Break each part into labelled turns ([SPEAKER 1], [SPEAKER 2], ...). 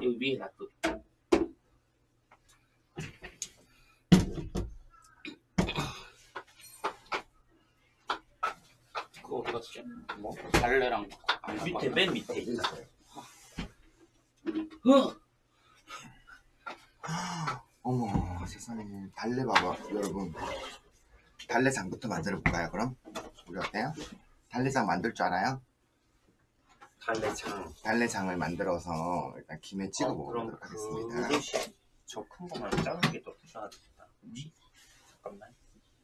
[SPEAKER 1] 여기 위에 놔둬. 그거 어디 갔지? 뭐? 달래랑 밑에 맨 밑에 있어요.
[SPEAKER 2] 어머 세상에. 달래 봐봐 여러분. 달래장부터 만들어 볼까요 그럼? 우리 어때요? 달래장 만들 줄 알아요? 달래장을 만들어서 일단 김에 찍어 먹도록 하겠습니다.
[SPEAKER 1] 저 큰 거 말고 작은 게 더 필요하겠다. 잠깐만.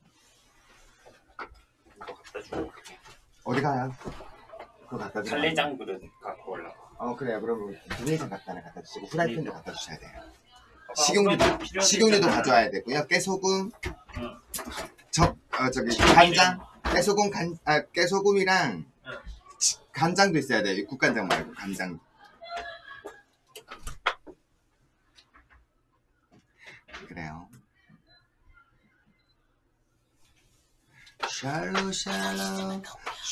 [SPEAKER 1] 이거 갖다 주고.
[SPEAKER 2] 어디 가요? 그거 갖다 주세요.
[SPEAKER 1] 달래장 그릇 갖고 올라가.
[SPEAKER 2] 그래요. 그럼 달래장 갖다 주시고 후라이팬도 갖다 주셔야 돼요.
[SPEAKER 1] 식용유도
[SPEAKER 2] 가져와야 되고요. 깨소금, 간장, 깨소금이랑 간장도 있어야 돼요. 국간장 말고 간장. 그래요. 샬롬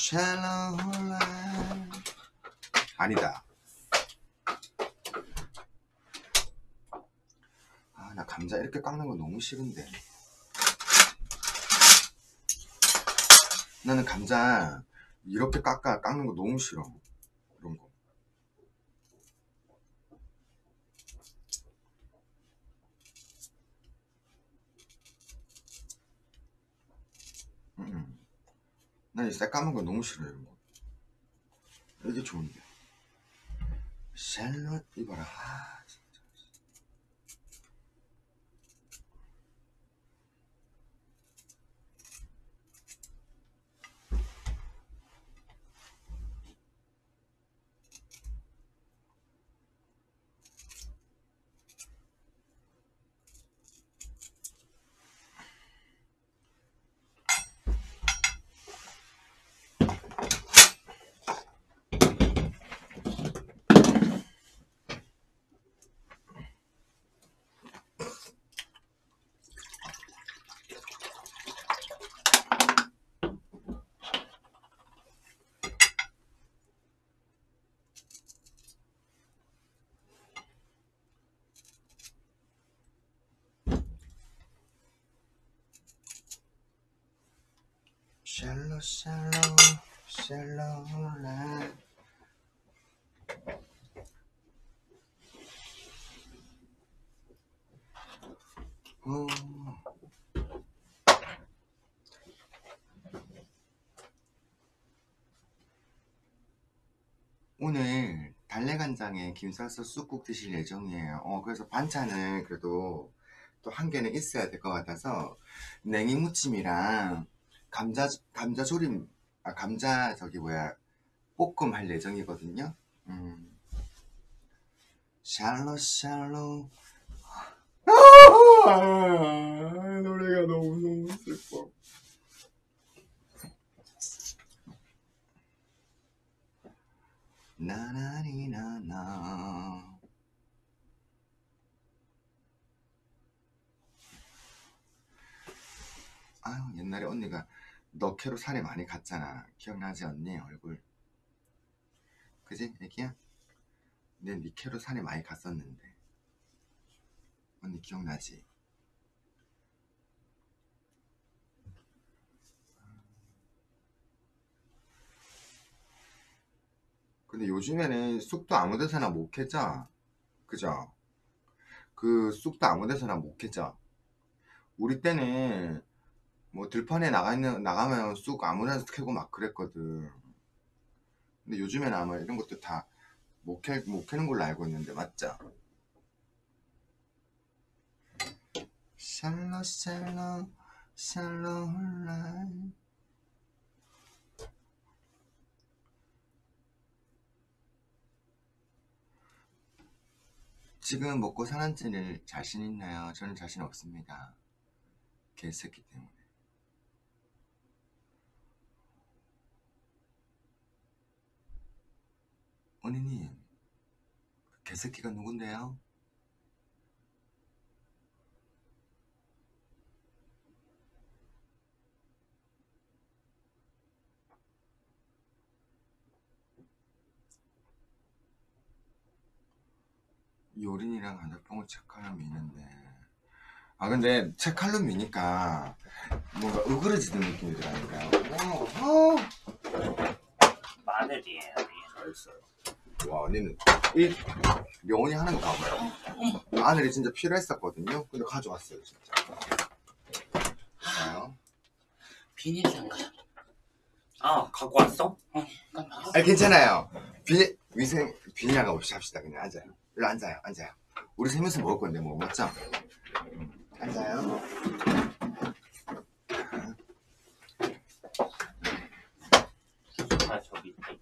[SPEAKER 2] 아니다. 나 감자 이렇게 깎는 거 너무 싫은데. 나는 감자 이렇게 깎는 거 너무 싫어. 이런 거. 난 이 새까만 거 너무 싫어. 이런 거. 이게 좋은데. 샬롯 이봐라. 진짜. 샬롬 오늘 달래간장에 김 싸서 쑥국 드실 예정이에요. 그래서 반찬을 그래도 또 한 개는 있어야 될 것 같아서 냉이무침이랑 감자조림, 감자 볶음 할 예정이거든요. 샬롬 노래가 너무 슬퍼. 나나니나나. 옛날에 언니가 너캐로 살이 많이 갔잖아. 기억나지 언니 얼굴? 그지 애기야? 내 니캐로 살이 많이 갔었는데 언니 기억나지? 근데 요즘에는 쑥도 아무 데서나 못 캐죠? 그죠? 그 쑥도 아무 데서나 못 캐죠? 우리 때는 뭐 들판에 나가면 쑥 아무나 캐고 막 그랬거든. 근데 요즘에는 아마 이런 것도 다 못 캐는 걸로 알고 있는데 맞죠? 샬롬 지금 먹고 사는지를 자신 있나요? 저는 자신 없습니다. 개새끼 때문에. 언니님, 개새끼가 누군데요? 요린이랑 한약봉을 책칼로 미는데 근데 책칼로 미니까 뭔가 으그러지는 느낌이 들어요.
[SPEAKER 1] 마늘이에요.
[SPEAKER 2] 알겠어요. 와, 언니는 이 명훈이 하는 거 봐봐요. 마늘이 진짜 필요했었거든요. 근데 가져왔어요, 진짜. 봐요.
[SPEAKER 3] 비닐장갑.
[SPEAKER 1] 갖고 왔어?
[SPEAKER 3] 깜빡했어.
[SPEAKER 2] 괜찮아요. 비닐장갑 없이 합시다. 그냥 앉아요. 일로 앉아요. 우리 세 명이서 먹을 건데 뭐 맞죠? 앉아요.
[SPEAKER 1] 저 밑에.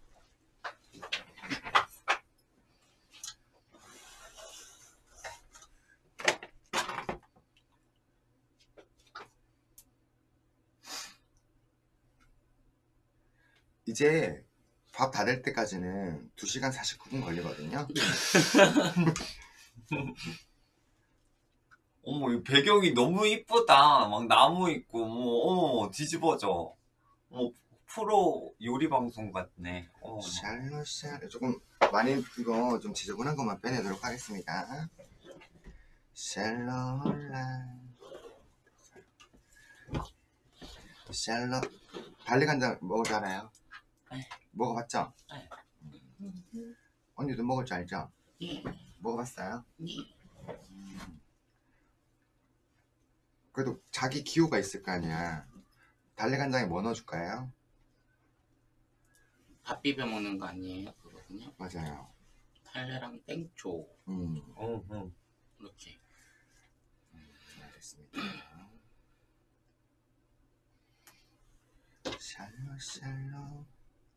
[SPEAKER 2] 이제 밥 다 될 때까지는 2시간 49분 걸리거든요.
[SPEAKER 3] 어머, 이 배경이 너무 이쁘다. 막 나무 있고, 어머, 뒤집어져. 프로 요리 방송 같네.
[SPEAKER 2] 샬롯 조금 많이 이거 좀 지저분한 것만 빼내도록 하겠습니다. 샬롯 달리간장 먹을 줄 알아요?
[SPEAKER 3] 네.
[SPEAKER 2] 먹어봤죠?
[SPEAKER 3] 네.
[SPEAKER 2] 언니도 먹을 줄 알죠?
[SPEAKER 3] 예.
[SPEAKER 2] 먹어봤어요?
[SPEAKER 3] 예.
[SPEAKER 2] 그래도 자기 기호가 있을 거 아니야. 달래간장에 뭐 넣어줄까요?
[SPEAKER 3] 밥 비벼 먹는 거 아니에요? 그거든요.
[SPEAKER 2] 맞아요.
[SPEAKER 3] 달래랑 땡초. 이렇게.
[SPEAKER 2] 알겠습니다. 샬롯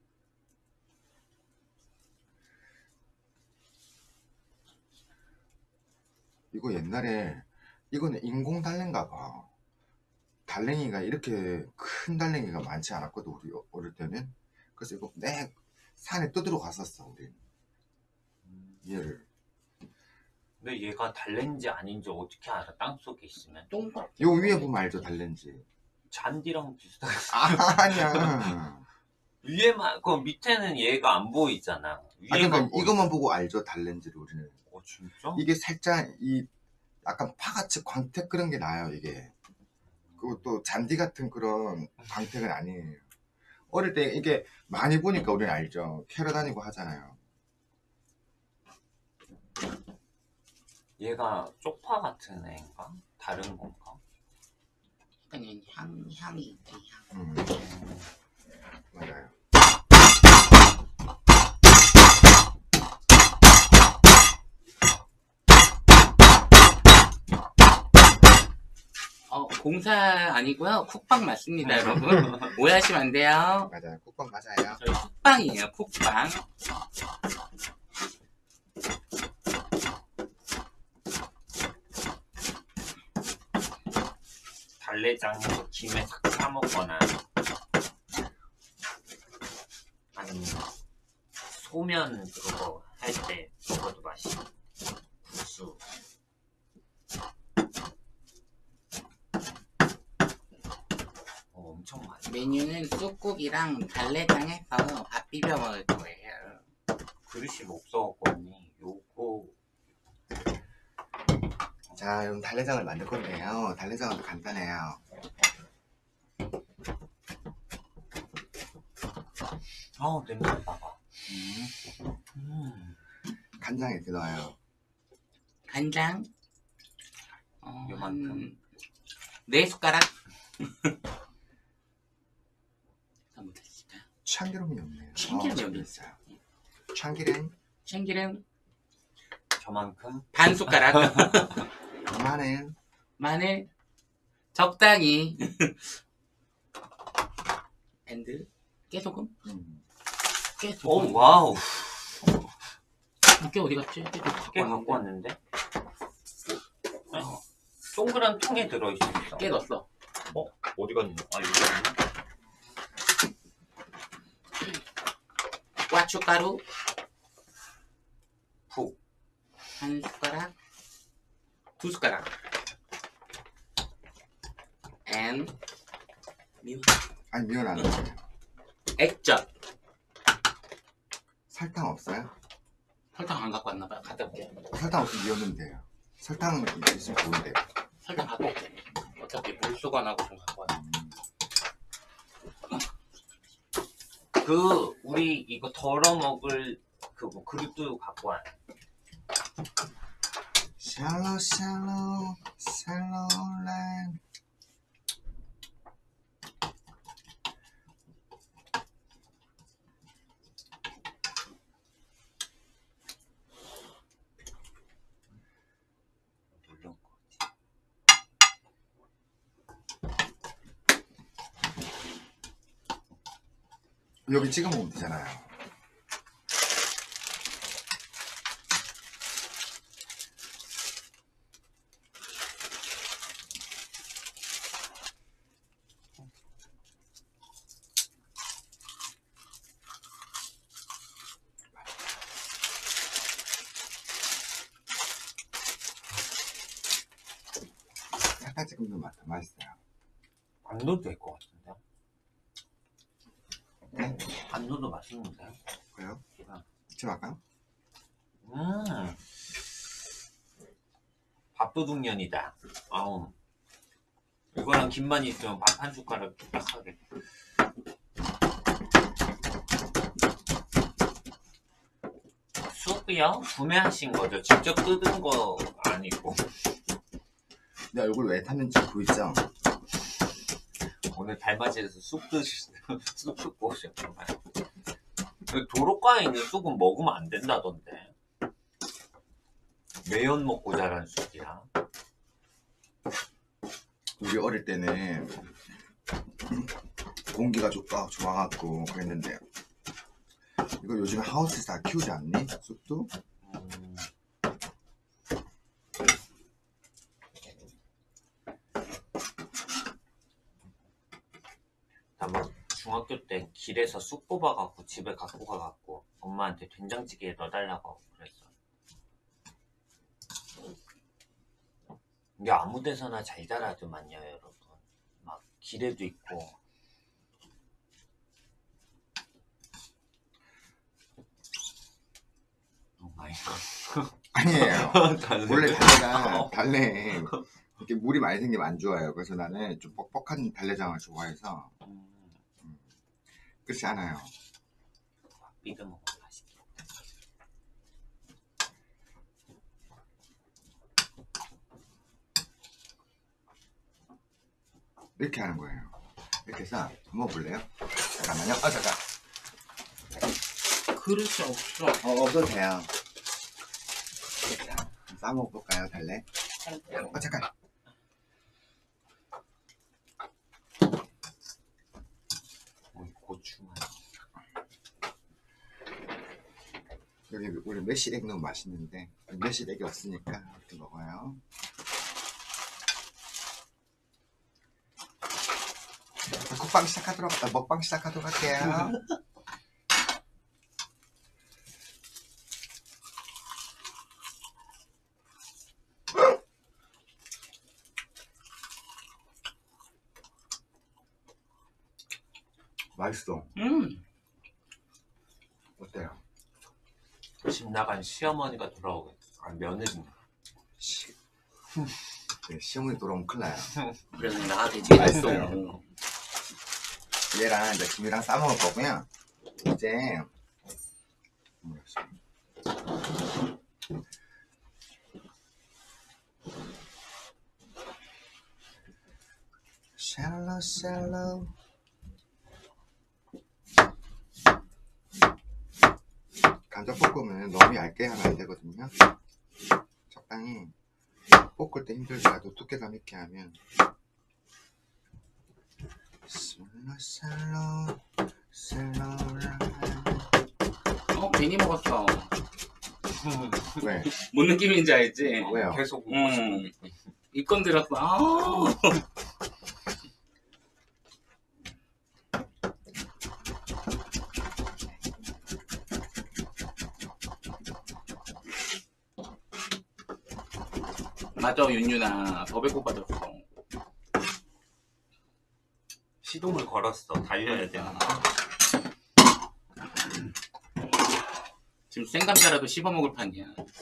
[SPEAKER 2] 이거 옛날에 이거는 인공 달래인가 봐. 달랭이가 이렇게 큰 달랭이가 많지 않았거든 우리 어릴 때는. 그래서 이거 내 산에 떠들어 갔었어 우리. 얘를.
[SPEAKER 1] 근데 얘가 달랜지 아닌지 어떻게 알아? 땅속에 있으면.
[SPEAKER 3] 똥밥.
[SPEAKER 2] 요 위에 보면 알죠 달랭지.
[SPEAKER 1] 잔디랑 비슷하게.
[SPEAKER 2] 아니야.
[SPEAKER 1] 위에만, 그 밑에는 얘가 안 보이잖아. 위에만
[SPEAKER 2] 그러니까
[SPEAKER 1] 보이잖아.
[SPEAKER 2] 이것만 보고 알죠 달랭지를 우리는.
[SPEAKER 1] 진짜?
[SPEAKER 2] 이게 살짝 이 약간 파같이 광택 그런 게 나요 이게. 그리고 또 잔디 같은 그런 광택은 아니에요. 어릴 때 이게 많이 보니까 우리는 알죠. 캐러 다니고 하잖아요.
[SPEAKER 1] 얘가 쪽파 같은 애인가? 다른 건가?
[SPEAKER 3] 약간 향이 있지, 향.
[SPEAKER 2] 맞아요.
[SPEAKER 3] 공사 아니고요. 쿡방 맞습니다, 여러분. 오해하시면 안 돼요.
[SPEAKER 2] 맞아요. 쿡방 맞아요.
[SPEAKER 3] 저희 쿡방이에요, 쿡방.
[SPEAKER 1] 달래장에서 김에 싹 싸먹거나 아니면 소면 그거 할 때 먹어도 맛있어. 국수. 엄청 많이.
[SPEAKER 3] 메뉴는 쑥국이랑 달래장에서 밥 비벼 먹을 거예요.
[SPEAKER 1] 그릇이 없어갖고니 요거.
[SPEAKER 2] 자, 그럼 달래장을 만들 건데요. 달래장은 간단해요.
[SPEAKER 1] 냄새 봐봐.
[SPEAKER 2] 간장 이렇게 넣어요.
[SPEAKER 3] 간장
[SPEAKER 1] 요만큼.
[SPEAKER 3] 4숟가락. 한번 드실까요?
[SPEAKER 2] 참기름이 없네요.
[SPEAKER 3] 참기름이 여기
[SPEAKER 2] 있어요. 참기름,
[SPEAKER 3] 참기름
[SPEAKER 1] 저만큼.
[SPEAKER 3] 반 숟가락. 마늘 적당히. 앤드 깨소금. 깨소금.
[SPEAKER 1] 와우.
[SPEAKER 3] 깨 어디 갔지?
[SPEAKER 1] 깨 갖고 왔는데. 동그란 통에 들어있어.
[SPEAKER 3] 깨 넣었어.
[SPEAKER 1] 어디 갔냐? 여기 있네.
[SPEAKER 3] 고춧가루
[SPEAKER 1] 푹.
[SPEAKER 3] 1숟가락 2숟가락 and 미원.
[SPEAKER 2] 아니 미원 안 넣어요.
[SPEAKER 3] 액젓.
[SPEAKER 2] 설탕 없어요?
[SPEAKER 4] 설탕 안 갖고 왔나 봐요. 갔다 올게.
[SPEAKER 2] 설탕 없으면 이었는면 돼요. 설탕은 있으면 좋은데.
[SPEAKER 4] 설탕 갖고 올게. 어차피 물수건하고 좀 갖고 왔네.
[SPEAKER 3] 그 우리 이거 덜어 먹을 그 뭐 그릇도 갖고 와.
[SPEAKER 2] 샬로 샬로 샬로 랜. 여기 찍어 먹으면 되잖아요. 살짝 찍으면 맛있어요.
[SPEAKER 3] 안 넣어도 될 것 같은데.
[SPEAKER 2] 네?
[SPEAKER 3] 안 넣어도 맛있는데.
[SPEAKER 2] 그래요? 지금 할까요?
[SPEAKER 3] 밥도둑년이다. 아우. 이거랑 김만 있으면 밥 한 숟가락 딱 하게. 쑥이요? 구매하신 거죠? 직접 뜯은 거 아니고.
[SPEAKER 2] 내 얼굴 왜 탔는지 보이죠?
[SPEAKER 3] 오늘 달맞이에서 쑥 드시, 쑥 뜯고 오셨구만. 도로가에 있는 쑥은 먹으면 안 된다던데. 매연 먹고 자란 쑥이야.
[SPEAKER 2] 우리 어릴 때는 공기가 좋아갖고 그랬는데 이거 요즘 하우스에서 다 키우지 않니? 쑥도?
[SPEAKER 3] 나 막 중학교 때 길에서 쑥 뽑아갖고 집에 갖고 가갖고 엄마한테 된장찌개에 넣어달라고 그랬어. 이게 아무 데서나 잘 자라더만요, 여러분. 막 길에도 있고. 오 마이 갓.
[SPEAKER 2] 아니에요.
[SPEAKER 3] 달래.
[SPEAKER 2] 원래 달래가 달래 이렇게 물이 많이 생기면 안 좋아요. 그래서 나는 좀 뻑뻑한 달래장을 좋아해서 그렇지 않아요.
[SPEAKER 3] 비벼 먹으면 맛있겠다.
[SPEAKER 2] 이렇게 하는 거예요. 이렇게 해서 한번 볼래요? 잠깐만요. 잠깐.
[SPEAKER 4] 그릇이 없어.
[SPEAKER 2] 없어도 돼요. 자, 싸먹어볼까요, 달래? 잠깐.
[SPEAKER 3] 고추만.
[SPEAKER 2] 여기 우리 매실액 너무 맛있는데 매실액이 없으니까 이렇게 먹어요. 국방 시작하도록 먹방 시작하도록 할게요. 맛있어. 어때요?
[SPEAKER 3] 집 나간 시어머니가 돌아오겠다. 아니 며느리인가.
[SPEAKER 2] 네, 시어머니 돌아오면 큰일 나요.
[SPEAKER 4] 그래서 나한테 지금
[SPEAKER 2] 맛있어요. 얘랑 이제 김이랑 싸먹을 거고요. 이제 샬로 샬로 감자볶음은 너무 얇게 하면 안 되거든요. 적당히 볶을 때 힘들더라도 두께감 있게 하면 샬로 샬로
[SPEAKER 4] 괜히 먹었어.
[SPEAKER 2] 왜?
[SPEAKER 4] 뭔 느낌인지 알지?
[SPEAKER 2] 왜요?
[SPEAKER 3] 계속 먹고 싶은데.
[SPEAKER 4] 입건 들었어. 맞아, 윤유나 더 배고 빠졌어.
[SPEAKER 3] 시동을 걸었어. 달려야 되는.
[SPEAKER 4] 지금 생감자라도 씹어먹을 판이야.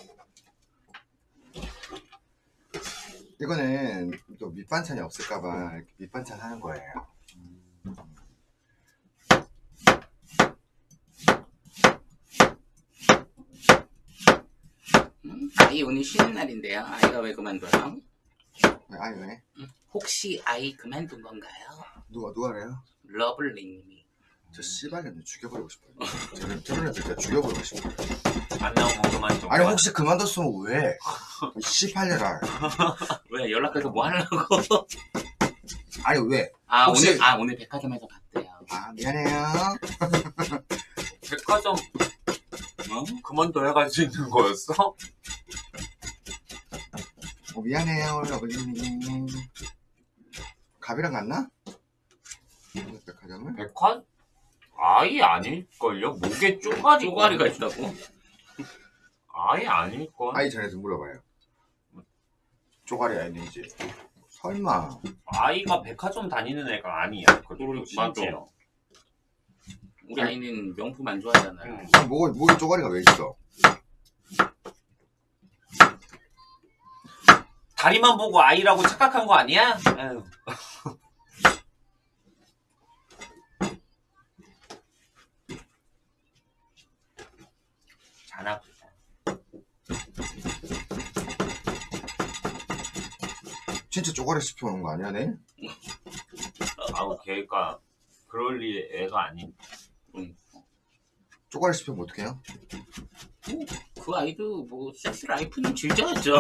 [SPEAKER 2] 이거는 또 밑반찬이 없을까봐 이렇게 밑반찬 하는 거예요.
[SPEAKER 4] 아이 오늘 쉬는 날인데요. 아이가 왜 그만둬요?
[SPEAKER 2] 아니 왜?
[SPEAKER 4] 혹시 아이 그만둔 건가요?
[SPEAKER 2] 누가래요?
[SPEAKER 4] 러블리님이.
[SPEAKER 2] 저 씨발년을 죽여버리고 싶어요. 저런 애들 진짜 죽여버리고 싶어요.
[SPEAKER 3] 안 나오면 그만 좀.
[SPEAKER 2] 아니 혹시 그만뒀으면 왜? 이 씨발년아.
[SPEAKER 4] 왜 연락해서 뭐 하려고?
[SPEAKER 2] 아니 왜?
[SPEAKER 4] 아
[SPEAKER 2] 혹시-
[SPEAKER 4] 오늘 백화점에서 봤대요.
[SPEAKER 2] 아 미안해요.
[SPEAKER 3] 백화점 그만둬야 갈 수 있는 거였어?
[SPEAKER 2] 미안해요 러블리님. 갑이랑 갔나? 백화점을?
[SPEAKER 3] 백화? 아예 아닐걸요? 목에
[SPEAKER 4] 쪼가리가 있다고?
[SPEAKER 3] 아예 아닐걸?
[SPEAKER 2] 아이 전에서 물어봐요. 쪼가리 아닌지. 설마.
[SPEAKER 3] 아이가 백화점 다니는 애가 아니야.
[SPEAKER 4] 맞아. 우리 아이는 명품 안 좋아하잖아요.
[SPEAKER 2] 목에 쪼가리가 왜 있어?
[SPEAKER 3] 다리만 보고 아이라고 착각한 거 아니야? 에휴. 자나 보다.
[SPEAKER 2] 진짜 쪼가리 씹혀오는 거 아니야 내?
[SPEAKER 3] 아우 걔가 그럴 리 애가 아닌.
[SPEAKER 2] 쪼가리 씹히면 어떡해요?
[SPEAKER 4] 그 아이도 뭐 섹스 라이프는 즐겨야죠.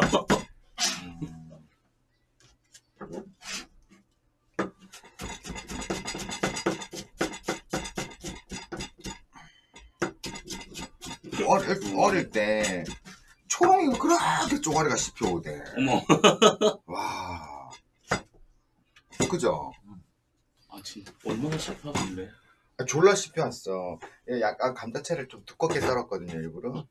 [SPEAKER 2] 어릴 때 초롱이가 그렇게 쪼가리가 씹혀오대.
[SPEAKER 4] 어머.
[SPEAKER 2] 와. 그죠?
[SPEAKER 4] 아 진짜 얼마나 씹혀볼래?
[SPEAKER 2] 졸라 씹혀왔어. 약간 감자채를 좀 두껍게 썰었거든요 일부러.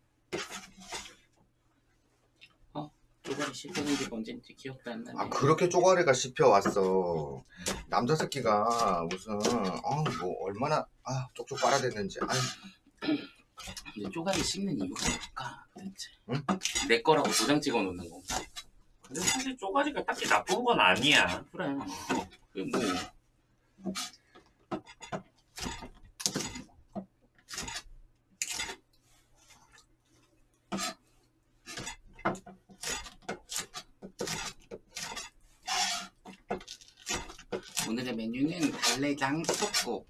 [SPEAKER 4] 쪼가리 씹히는 게 뭔지 기억도 안 나네.
[SPEAKER 2] 아 그렇게 쪼가리가 씹혀왔어. 남자 새끼가 무슨 뭐 얼마나 쪽쪽 빨아댔는지.
[SPEAKER 4] 근데 쪼가리 씹는 이유가 뭘까 도대체?
[SPEAKER 2] 응?
[SPEAKER 4] 내 거라고 도장 찍어 놓는 건가?
[SPEAKER 3] 근데 사실 쪼가리가 딱히 나쁜 건 아니야.
[SPEAKER 4] 그래. 그 뭐. 오늘의 메뉴는 달래장 쑥국.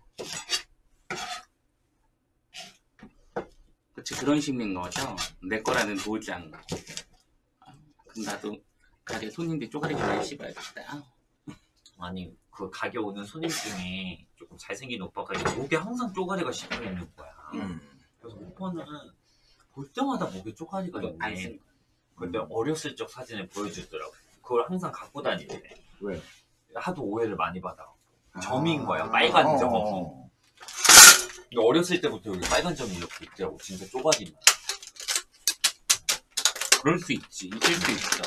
[SPEAKER 4] 그치 그런 씹는 거죠? 내 거라는 도장. 그럼 나도 가게 손님들 쪼가리가 많이 씹어야겠다.
[SPEAKER 3] 아니 그 가게 오는 손님 중에 조금 잘생긴 오빠가 있는데 목에 항상 쪼가리가 씹혀 있는 거야. 그래서 오빠는 볼 때마다 목에 쪼가리가
[SPEAKER 4] 안
[SPEAKER 3] 있네.
[SPEAKER 4] 쓴 거.
[SPEAKER 3] 근데 어렸을 적 사진을 보여주더라고. 그걸 항상 갖고 다니대.
[SPEAKER 2] 왜?
[SPEAKER 3] 하도 오해를 많이 받아. 점인 거야. 빨간 점. 근데 어렸을 때부터 여기 빨간 점이 이렇게 있더라고. 진짜 쪼가리만.
[SPEAKER 4] 그럴 수 있지. 있을 수 있어.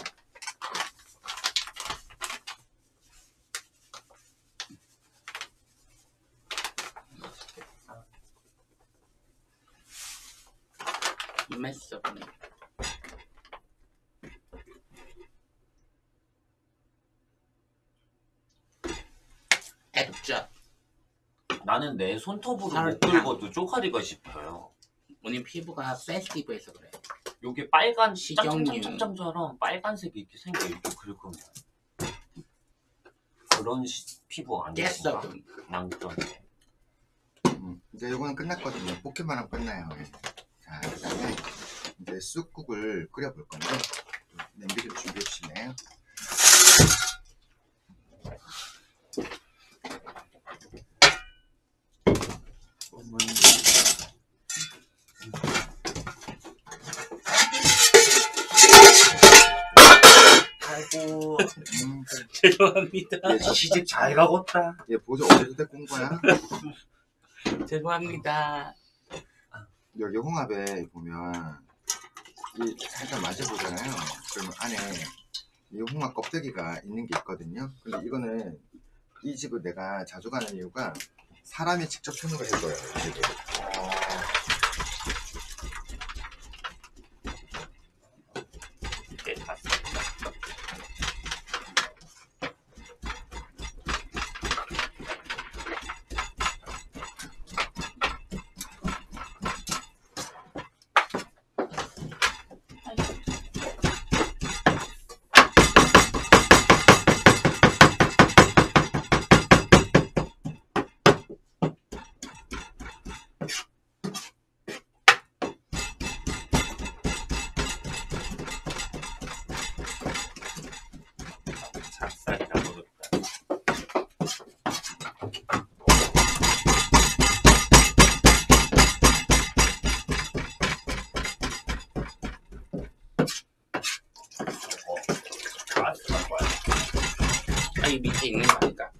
[SPEAKER 4] 임했어. 액젓.
[SPEAKER 3] 나는 내 손톱으로 못
[SPEAKER 4] 설탕.
[SPEAKER 3] 긁어도 쪼가리가 씹혀요.
[SPEAKER 4] 오늘 피부가 센시티브해서 그래.
[SPEAKER 3] 여기 빨간
[SPEAKER 4] 식용유.
[SPEAKER 3] 짬짬짬짬처럼 빨간색이 이렇게 생겨. 이렇게 긁으면. 그런 피부 아니야?
[SPEAKER 4] 깼어.
[SPEAKER 3] 낭떠네.
[SPEAKER 2] 이제 요거는 끝났거든요. 볶기만 하면 끝나요. 자, 그 다음에 이제 쑥국을 끓여볼 건데 냄비 좀 준비해 주시네요.
[SPEAKER 3] 아이고
[SPEAKER 4] 죄송합니다.
[SPEAKER 3] 시집 잘 가겄다.
[SPEAKER 2] 얘 보조 어디서 데리고 온 거야?
[SPEAKER 4] 죄송합니다.
[SPEAKER 2] 여기 홍합에 보면 이 살짝 맞아보잖아요. 그러면 안에 이 홍합 껍데기가 있는 게 있거든요. 근데 이거는 이 집을 내가 자주 가는 이유가 사람이 직접 손으로 해줘요. 이 집을.
[SPEAKER 4] 이 밑에 있는 거 아닐까?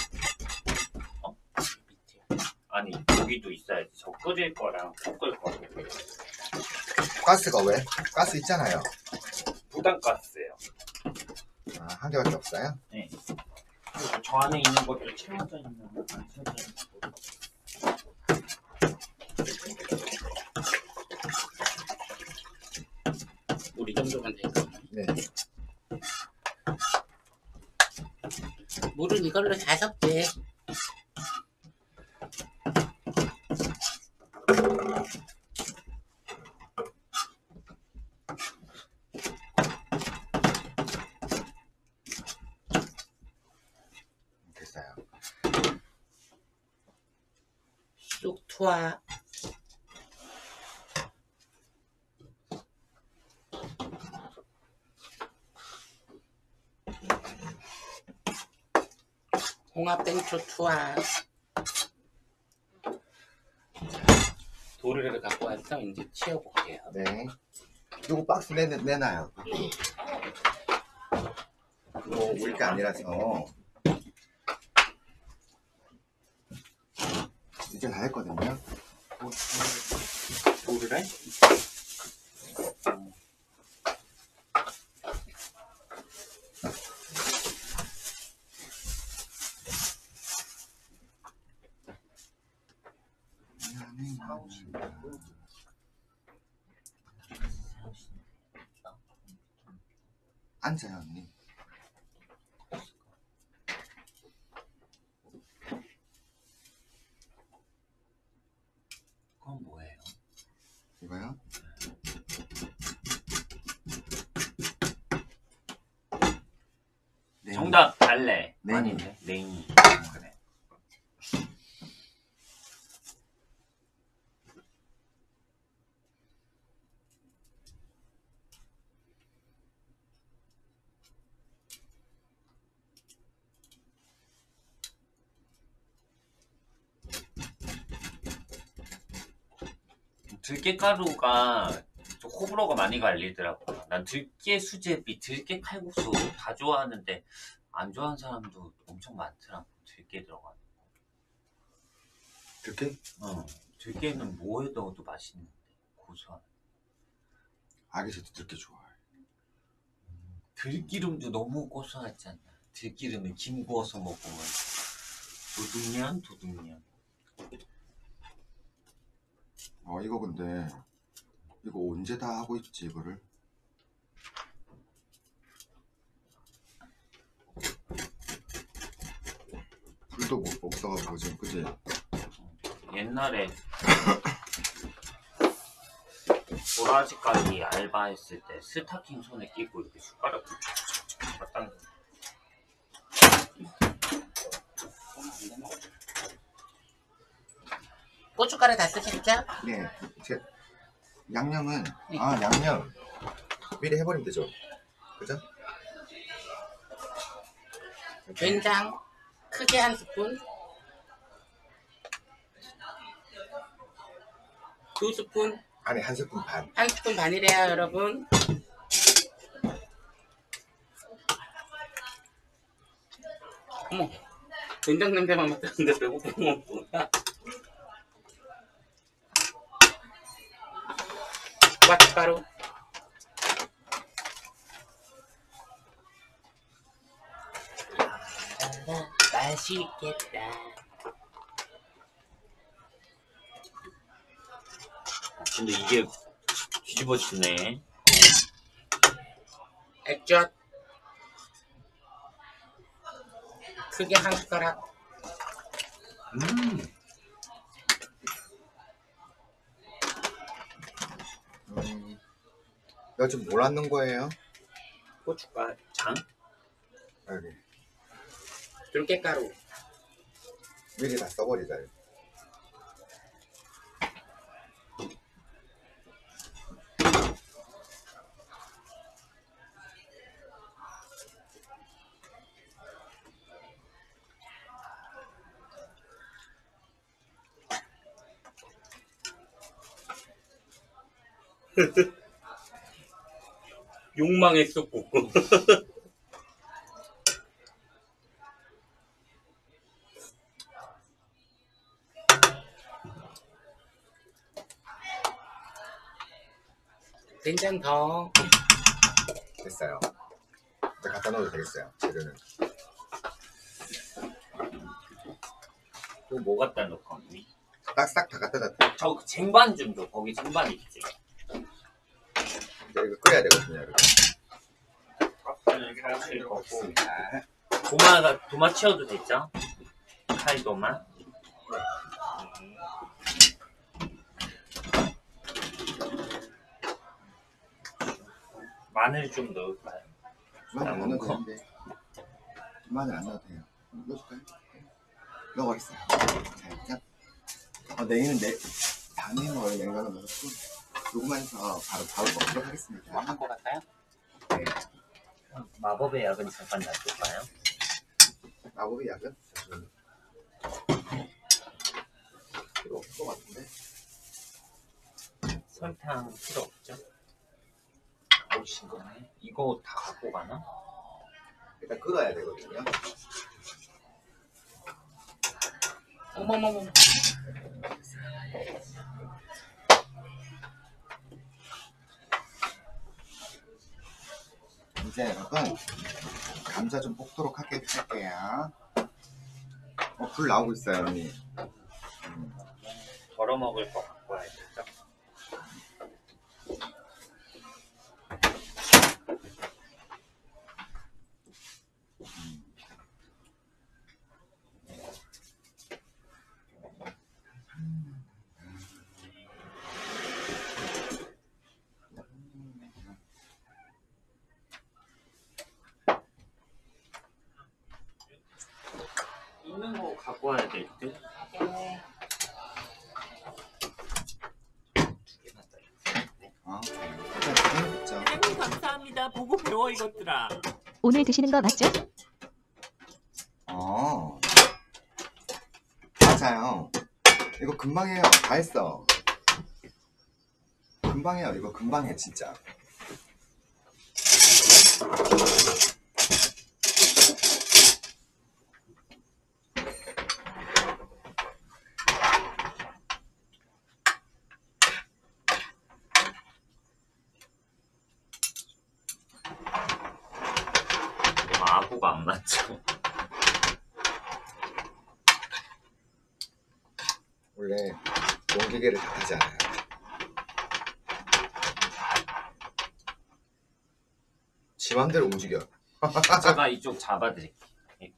[SPEAKER 4] 밑에.
[SPEAKER 3] 아니 여기도 있어야지. 저 끓일 거랑 볶을 거.
[SPEAKER 2] 가스가 왜? 가스 있잖아요.
[SPEAKER 3] 부담가스예요.
[SPEAKER 2] 아, 한 개밖에 없어요?
[SPEAKER 3] 네. 그리고 저 안에 있는 것도 채워져 있는 거, 안 채워져 있는 거.
[SPEAKER 4] 우리 정도만 될까?
[SPEAKER 2] 네.
[SPEAKER 4] 물은 이걸로 5개.
[SPEAKER 2] 됐어요.
[SPEAKER 4] 쑥 투하. 홍합 땡초 투하. 도르래를 갖고 와서 이제 치워볼게요.
[SPEAKER 2] 네. 요거 박스 내놔요. 이거 우리 게 아니라서. 이제 다 했거든요.
[SPEAKER 3] 도르래?
[SPEAKER 2] 앉아요, 언니.
[SPEAKER 3] 그건 뭐예요?
[SPEAKER 2] 이거요? 네.
[SPEAKER 3] 정답 달래.
[SPEAKER 2] 네.
[SPEAKER 3] 아닌데 냉이. 그래. 들깨가루가 좀 호불호가 많이 갈리더라고요. 난 들깨 수제비, 들깨 칼국수 다 좋아하는데 안 좋아하는 사람도 엄청 많더라고. 들깨 들어가는
[SPEAKER 2] 이렇게?
[SPEAKER 3] 거. 들깨는 뭐에 넣어도 맛있는데 고소한.
[SPEAKER 2] 아기새도 들깨 좋아해.
[SPEAKER 3] 들기름도 너무 고소하지 않나? 들기름에 김 구워서 먹으면 도둑년.
[SPEAKER 2] 이거 근데 이거 언제 다 하고 있지 이거를? 불도 못 없어가지고 지금 그지?
[SPEAKER 3] 옛날에 도라지까지 알바했을 때 스타킹 손에 끼고 이렇게 숟가락 딱
[SPEAKER 4] 고춧가루 다 쓰셨죠?
[SPEAKER 2] 네. 양념은 양념 미리 해버리면 되죠. 그죠?
[SPEAKER 4] 된장 크게 1스푼, 2스푼,
[SPEAKER 2] 아니 1스푼 반.
[SPEAKER 4] 1스푼 반이래요 여러분. 어머, 된장 냄새만 맡았는데 배고픈 거구나. 고춧가루, 맛있겠다.
[SPEAKER 3] 근데 이게 뒤집어지네.
[SPEAKER 4] 액젓 크게 1숟가락.
[SPEAKER 2] 이거 지금 뭘 넣는 거예요?
[SPEAKER 3] 고춧가루 장?
[SPEAKER 2] 여기
[SPEAKER 4] 들깨가루,
[SPEAKER 2] 미리 다 써버리자.
[SPEAKER 4] 욕망했었고. 된장 더.
[SPEAKER 2] 됐어요. 이제 갖다 넣어도 되겠어요. 재료는.
[SPEAKER 3] 그거 뭐 갖다 놓고 언니?
[SPEAKER 2] 싹 다 갖다 놨다.
[SPEAKER 3] 저 쟁반 좀 줘. 거기 쟁반 있지.
[SPEAKER 2] 이제 이거 끓여야 되거든요, 여러분.
[SPEAKER 3] 사실 거고.
[SPEAKER 2] 있습니다.
[SPEAKER 3] 도마 치워도 되죠? 칼도마. 마늘 좀 넣을까요?
[SPEAKER 2] 마늘 안 넣어도 되는데. 마늘 안 넣어도 돼요. 넣어줄까요? 넣어버렸어요. 살짝. 냉이는 반은 원래 냉장고 넣었고, 요거만 해서 바로 먹도록 하겠습니다.
[SPEAKER 4] 뭐 한거 같아요?
[SPEAKER 2] 네.
[SPEAKER 3] 마법의 약은 잠깐 놔둘까요?
[SPEAKER 2] 마법의 약은? 잠시만요. 필요 없을 것 같은데.
[SPEAKER 3] 설탕 필요 없죠? 아우 싱거네. 이거 다 갖고 가나?
[SPEAKER 2] 일단 끓어야 되거든요.
[SPEAKER 4] 어머머머.
[SPEAKER 2] 이제 여러분 감자 좀 볶도록 할게요. 불 나오고 있어요, 언니.
[SPEAKER 3] 덜어 먹을 거 갖고 와야겠죠? 있는 거 갖고 와야 될 듯?
[SPEAKER 2] 진짜.
[SPEAKER 3] 사장님 감사합니다. 보고 배워 이것들아.
[SPEAKER 5] 오늘 드시는 거 맞죠?
[SPEAKER 2] 맞아요. 이거 금방 해요. 다 했어. 금방 해요. 이거 금방 해, 진짜.
[SPEAKER 3] 아구가 안 맞죠?
[SPEAKER 2] 원래 농기계를 탓하지 않아요. 지 맘대로 움직여.
[SPEAKER 3] 제가 이쪽 잡아드릴게요. 이렇게.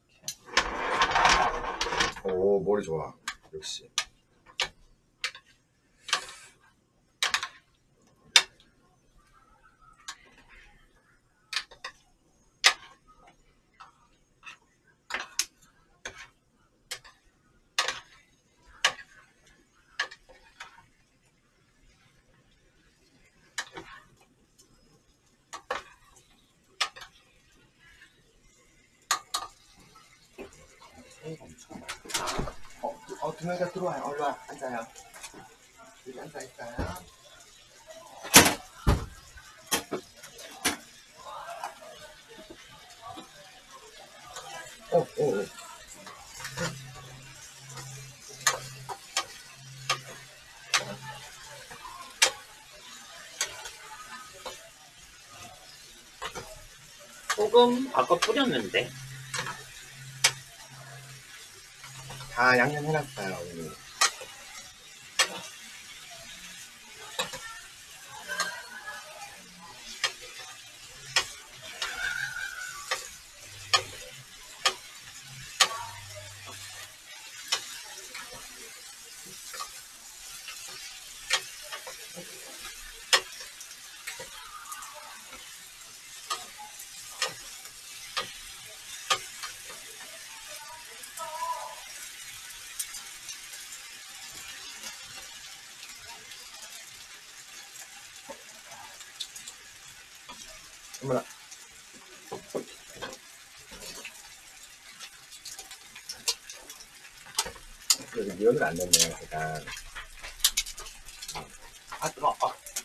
[SPEAKER 2] 오, 머리 좋아. 역시. 두 명이서 들어와요. 얼른 와. 앉아요. 여기 앉아있어요. 오.
[SPEAKER 3] 소금 아까 뿌렸는데.
[SPEAKER 2] 다 양념해놨어요, 언니. 어머나. 여기 면을 안 넣네요, 제가.
[SPEAKER 3] 뜨거.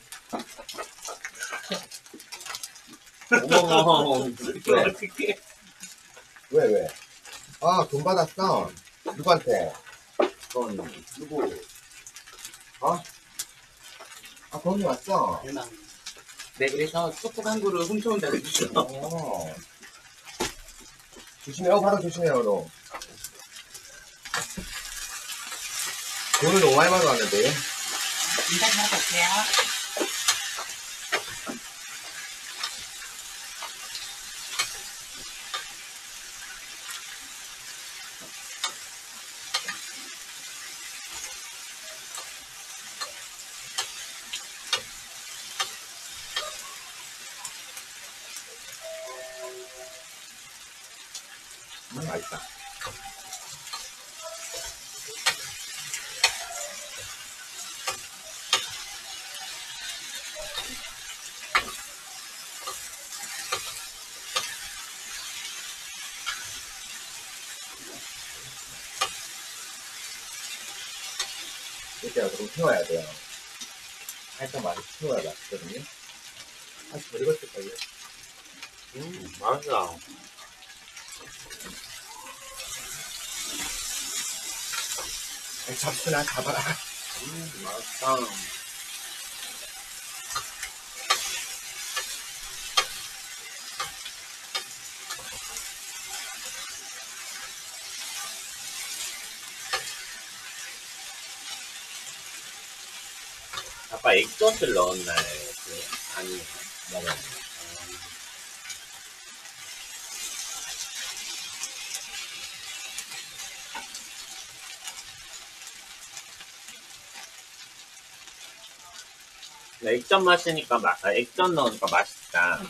[SPEAKER 3] 어머. 어떻게?
[SPEAKER 2] 왜? 돈 받았어. 누구한테?
[SPEAKER 3] 그건
[SPEAKER 2] 누구? 돈이 왔어.
[SPEAKER 4] 대박. 네, 그래서 쑥국 한 그릇 훔쳐온다고 했죠.
[SPEAKER 2] 조심해요. 바로 조심해요, 너. 돈을 너무 많이 받아왔는데.
[SPEAKER 4] 인사 잘 볼게요.
[SPEAKER 2] 맛있다. 이렇게 좀 태워야 돼요. 살짝 많이 태워야 맛있거든요. 한 덜 익었을걸요?
[SPEAKER 3] 맛있어.
[SPEAKER 2] 잡수나 잡아라.
[SPEAKER 3] 맛있다. 아까 액젓을 넣었나요? 아니,
[SPEAKER 2] 맞아.
[SPEAKER 3] 액젓 마시니까 액젓 넣으니까 맛있다.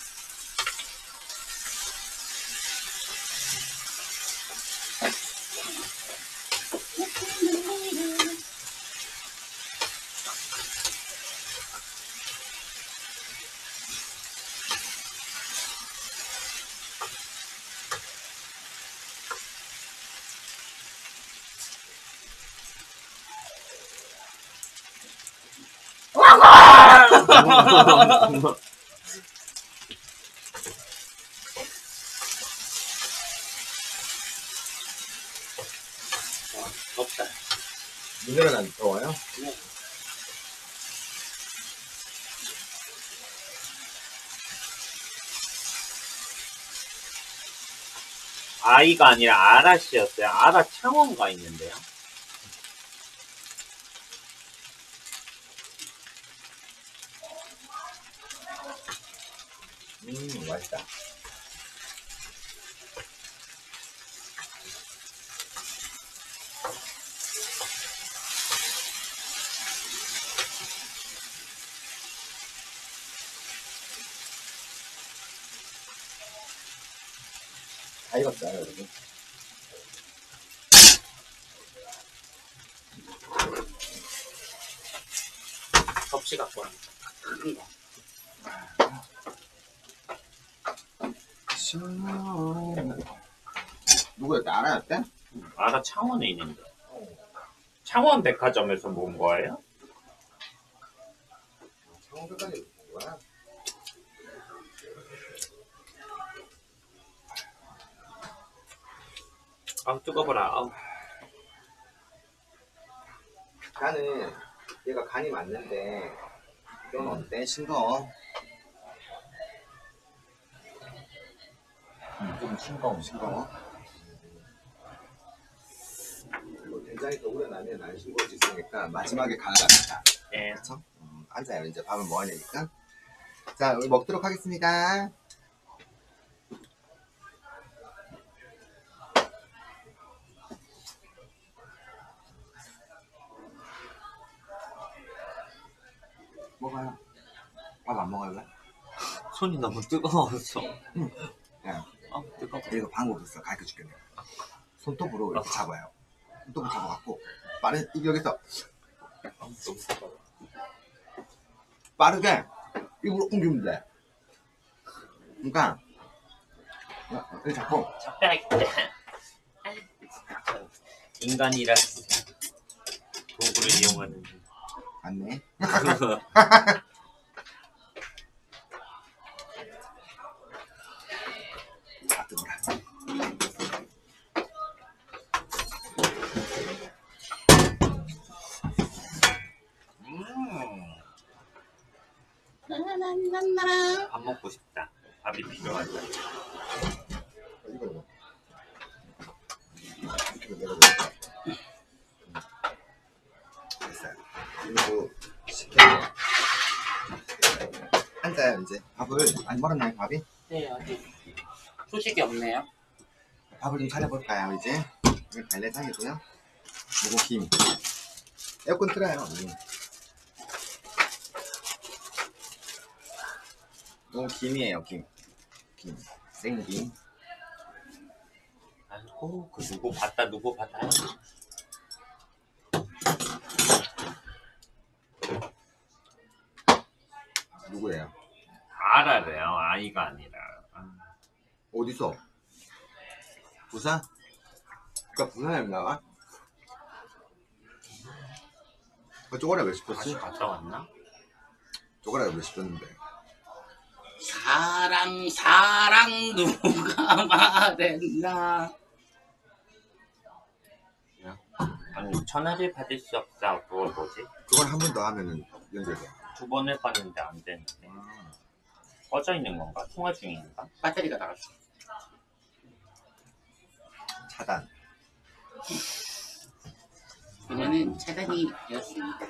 [SPEAKER 3] 덥다.
[SPEAKER 2] 문제는 안 더워요?
[SPEAKER 3] 아이가 아니라 아라씨였어요. 아라 창원가 있는데요.
[SPEAKER 2] 맛있다. 다 익었어요, 여러분.
[SPEAKER 4] 접시 갖고 와. 큰 거.
[SPEAKER 2] 누구였대? 알아였대?
[SPEAKER 3] 아라 창원에 있는데. 창원 백화점에서 본 거예요?
[SPEAKER 2] 창원까지 본 거야?
[SPEAKER 3] 아, 뜨거워라. 아우.
[SPEAKER 2] 간은 얘가 간이 맞는데 넌 어때? 싱거워?
[SPEAKER 3] 좀 싱거운.
[SPEAKER 2] 싱거워? 그리고 된장이 더 우려나면 안 싱거울 수 있으니까 마지막에 간을 합니다.
[SPEAKER 3] 네.
[SPEAKER 2] 그렇죠? 앉아요. 이제 밥을 먹어야 되니까. 자, 우리 먹도록 하겠습니다. 먹어요. 밥 안 먹어요, 왜?
[SPEAKER 3] 손이 너무 뜨거워서.
[SPEAKER 2] 야,
[SPEAKER 3] 뜨거워.
[SPEAKER 2] 이거 방법 있어. 가르쳐 줄게. 내가. 손톱으로 이렇게 잡아요. 손톱을 잡아갖고 여기서 빠르게 입으로 옮기면 돼. 그러니까 이렇게 잡고
[SPEAKER 3] 젓가락 인간이라 도구를 이용하는.
[SPEAKER 2] 맞네. 아, 뜨거라. 이거. 됐어요. 그리고 시켜요. 앉아요 이제. 밥을 안 벌었나요 밥이?
[SPEAKER 4] 네, 아직 소식이 없네요.
[SPEAKER 2] 밥을 좀 차려볼까요 이제? 이거 달래장이고요. 그리고 김. 에어컨 틀어요. 이건 김이에요 김. 김. 생김.
[SPEAKER 3] 아이고 그 누구 봤다 누구 봤다.
[SPEAKER 2] 누구예요?
[SPEAKER 3] 알아래요 아이가 아니라.
[SPEAKER 2] 어디서? 부산? 그니까 부산에 나가? 쪼가리 왜
[SPEAKER 3] 다시
[SPEAKER 2] 씹혔지?
[SPEAKER 3] 갔다 왔나?
[SPEAKER 2] 쪼가리가 왜 씹혔는데?
[SPEAKER 4] 사랑 누가 말했나.
[SPEAKER 3] 아니 전화를 받을 수 없다. 그걸 뭐지?
[SPEAKER 2] 그걸 한 번 더 하면은 연결돼.
[SPEAKER 3] 2번 해봤는데 안 되는데. 꺼져 있는 건가? 통화 중인가?
[SPEAKER 4] 배터리가 나갔어.
[SPEAKER 2] 차단.
[SPEAKER 4] 이거는 차단이 되었습니다.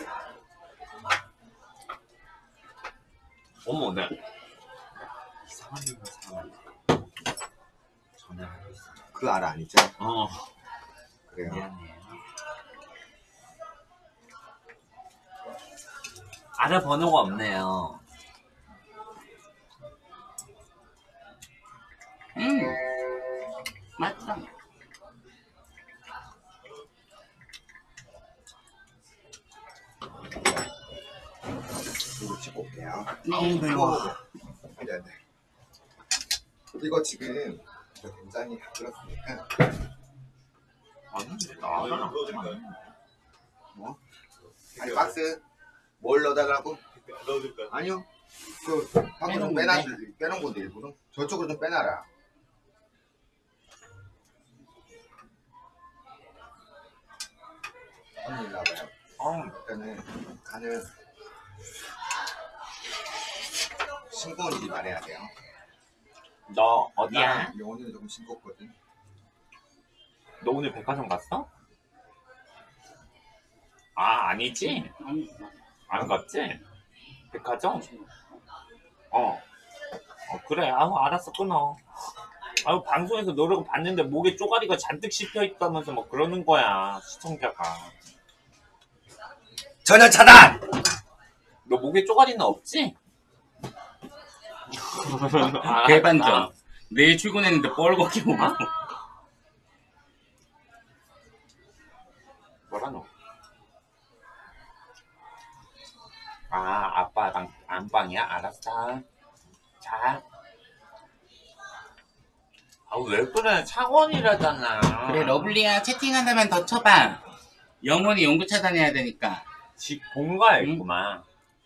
[SPEAKER 3] 어머 네. 이상한 사람 전화를 하고 있어.
[SPEAKER 2] 그 알아 아니죠? 그래요.
[SPEAKER 3] 미안해요. 알아 번호가 없네요.
[SPEAKER 4] 맞다.
[SPEAKER 2] 이거 찍고 올게요.
[SPEAKER 4] 네.
[SPEAKER 2] 매워. 네. 이거 지금 저 된장이 다 끓었으니까
[SPEAKER 3] 아니 나 알아.
[SPEAKER 2] 뭐? 아니 박스 뭘 넣어달라고? 아니요. 그 방금 좀 빼놓은 건데 일부러 저쪽으로 좀 빼놔라. 언니 일로 와봐요. 일단은 간을 싱거운지 말해야 돼요.
[SPEAKER 3] 너 어디야?
[SPEAKER 2] 영원이는 조금 싱겁거든.
[SPEAKER 3] 너 오늘 백화점 갔어? 아 아니지? 안 갔지? 백화점? 그래. 알았어 끊어. 방송에서 노래가 봤는데 목에 쪼가리가 잔뜩 씹혀 있다면서 뭐 그러는 거야 시청자가.
[SPEAKER 2] 전혀 차단!
[SPEAKER 3] 너 목에 쪼가리는 없지?
[SPEAKER 4] 대반전. 내일 출근했는데 뻘겋게 오고.
[SPEAKER 3] 뭐라 너? 아빠랑 안방이야? 알았어. 자. 왜 그래? 창원이라잖아.
[SPEAKER 4] 그래 러블리야 채팅한다면 더 쳐봐. 영원히 연구 차단해야 되니까.
[SPEAKER 3] 집 본가에 있구만.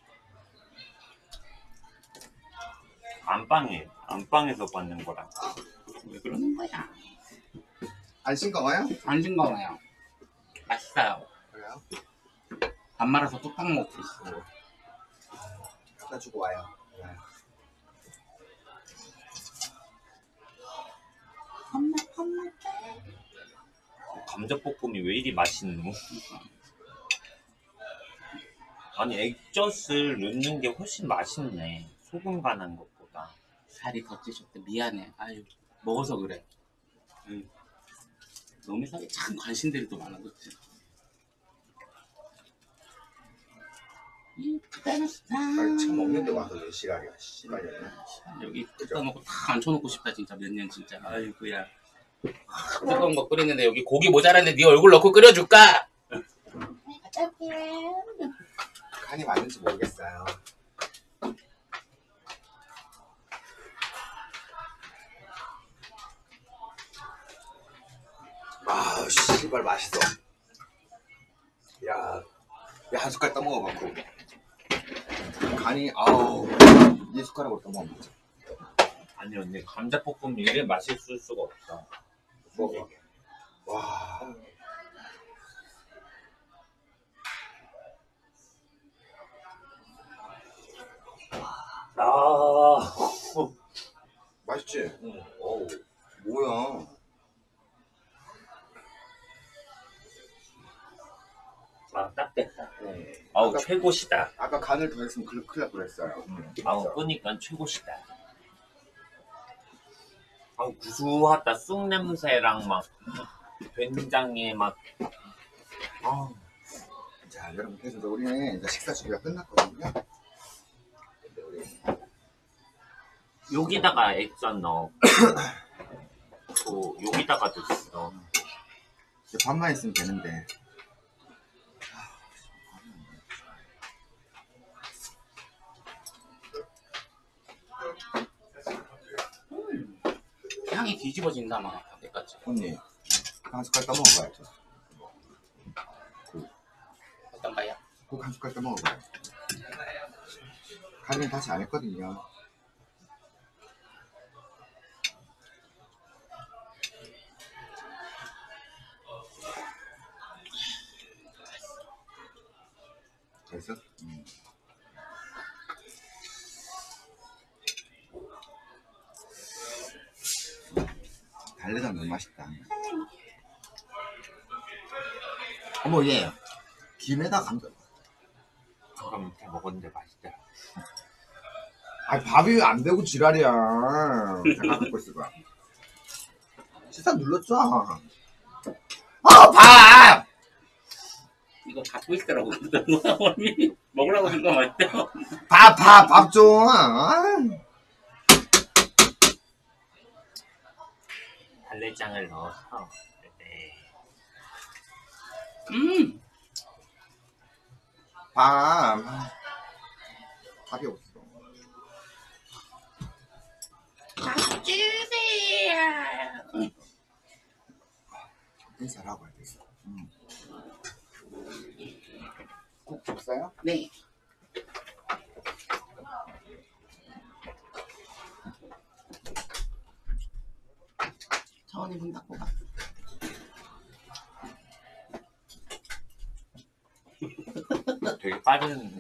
[SPEAKER 3] 안방에서 받는 거라.
[SPEAKER 4] 왜 그러는 거야?
[SPEAKER 2] 안 싱거워요?
[SPEAKER 4] 안 싱거워요. 맛있어요.
[SPEAKER 2] 그래요?
[SPEAKER 4] 밥 말아서 뚝딱 먹고 있어.
[SPEAKER 2] 갖다 주고 와요.
[SPEAKER 3] 감자볶음이 왜 이리 맛있노? 아니 액젓을 넣는 게 훨씬 맛있네. 소금 간한 것보다.
[SPEAKER 4] 살이 더 찌셨대. 미안해. 아유 먹어서 그래. 너무 살이 참 관심들이 또 많아 그치?
[SPEAKER 2] 빨리 차 먹는 데 와서 왜 시랄이야. 씨발이야.
[SPEAKER 4] 여기 뜯어 놓고 다 앉혀놓고 싶다 진짜 몇 년 진짜. 아이고야. 뜨거운 거 끓이는데 여기 고기 모자란데 네 얼굴 넣고 끓여줄까?
[SPEAKER 2] 간이 맞는지 모르겠어요. 씨발 맛있어. 야, 한 숟갈 떠먹어갖고 간이 이 숟가락으로 떠먹으면 되지.
[SPEAKER 3] 아니 언니 감자볶음이 이래 맛있을 수가 없어.
[SPEAKER 2] 먹어. 와. 맛있지?
[SPEAKER 3] 응. 어우.
[SPEAKER 2] 뭐야?
[SPEAKER 3] 아, 딱 됐다. 아우,
[SPEAKER 2] 아까-
[SPEAKER 3] 최고시다.
[SPEAKER 2] 아까 간을 더 했으면 큰일 날 뻔했어요.
[SPEAKER 3] 아우, 끄니까 최고시다. 아우, 구수하다. 쑥 냄새랑 막, 된장에 막, 아우.
[SPEAKER 2] 자, 여러분, 그래서 우리는 이제 식사 준비가 끝났거든요. 근데 우리
[SPEAKER 3] 여기다가 액젓 넣어. 또, 여기다가도 있어.
[SPEAKER 2] 이제 밥만 있으면 되는데.
[SPEAKER 4] 향이 뒤집어진다 막 때까지.
[SPEAKER 2] 언니, 한 숟갈 떠먹어봐야죠.
[SPEAKER 4] 어떤가요?
[SPEAKER 2] 꼭 한 숟갈 떠먹어봐요. 간은 다시 안 했거든요. 됐어? 달래장 너무 맛있다. 어머, 얘 김에다 감자.
[SPEAKER 3] 그럼 이렇게 먹었는데 맛있더라.
[SPEAKER 2] 아니, 밥이 왜 안 되고 지랄이야. 잠깐 갖고 있을 거야. 식사 눌렀죠? 밥!
[SPEAKER 4] 이거 갖고 있더라고. 먹으라고 준 거 맞죠?
[SPEAKER 2] 밥 좀.
[SPEAKER 3] 달래장을 넣어서. 네.
[SPEAKER 2] 밥이 없어.
[SPEAKER 4] 밥 주세요.
[SPEAKER 2] 인사라고 해야 되겠어. 국 줬어요?
[SPEAKER 4] 네. 저언니 문 닫고 가.
[SPEAKER 3] 되게 빠른.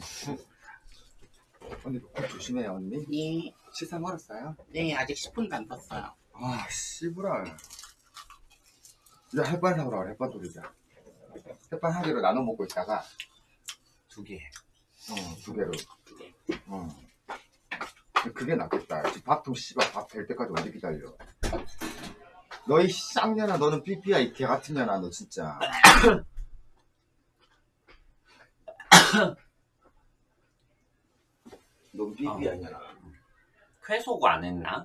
[SPEAKER 2] 언니 국 조심해요, 언니.
[SPEAKER 4] 네.
[SPEAKER 2] 식사 멀었어요?
[SPEAKER 4] 네, 아직 10분도 안 떴어요.
[SPEAKER 2] 아, 씨부랄. 이제 햇반 사오라 그래, 햇반 돌리자. 햇반 한 개로 나눠 먹고 있다가,
[SPEAKER 3] 2개.
[SPEAKER 2] 2개로.
[SPEAKER 4] 두 개.
[SPEAKER 2] 그게 낫겠다. 지금 밥통 씨발 밥 될 때까지 언제 기다려. 너희 쌍년아, 너는 삐삐야, 이 개 같은 년아, 너 진짜. 넌 삐삐야, 년아.
[SPEAKER 3] 회속 안 했나?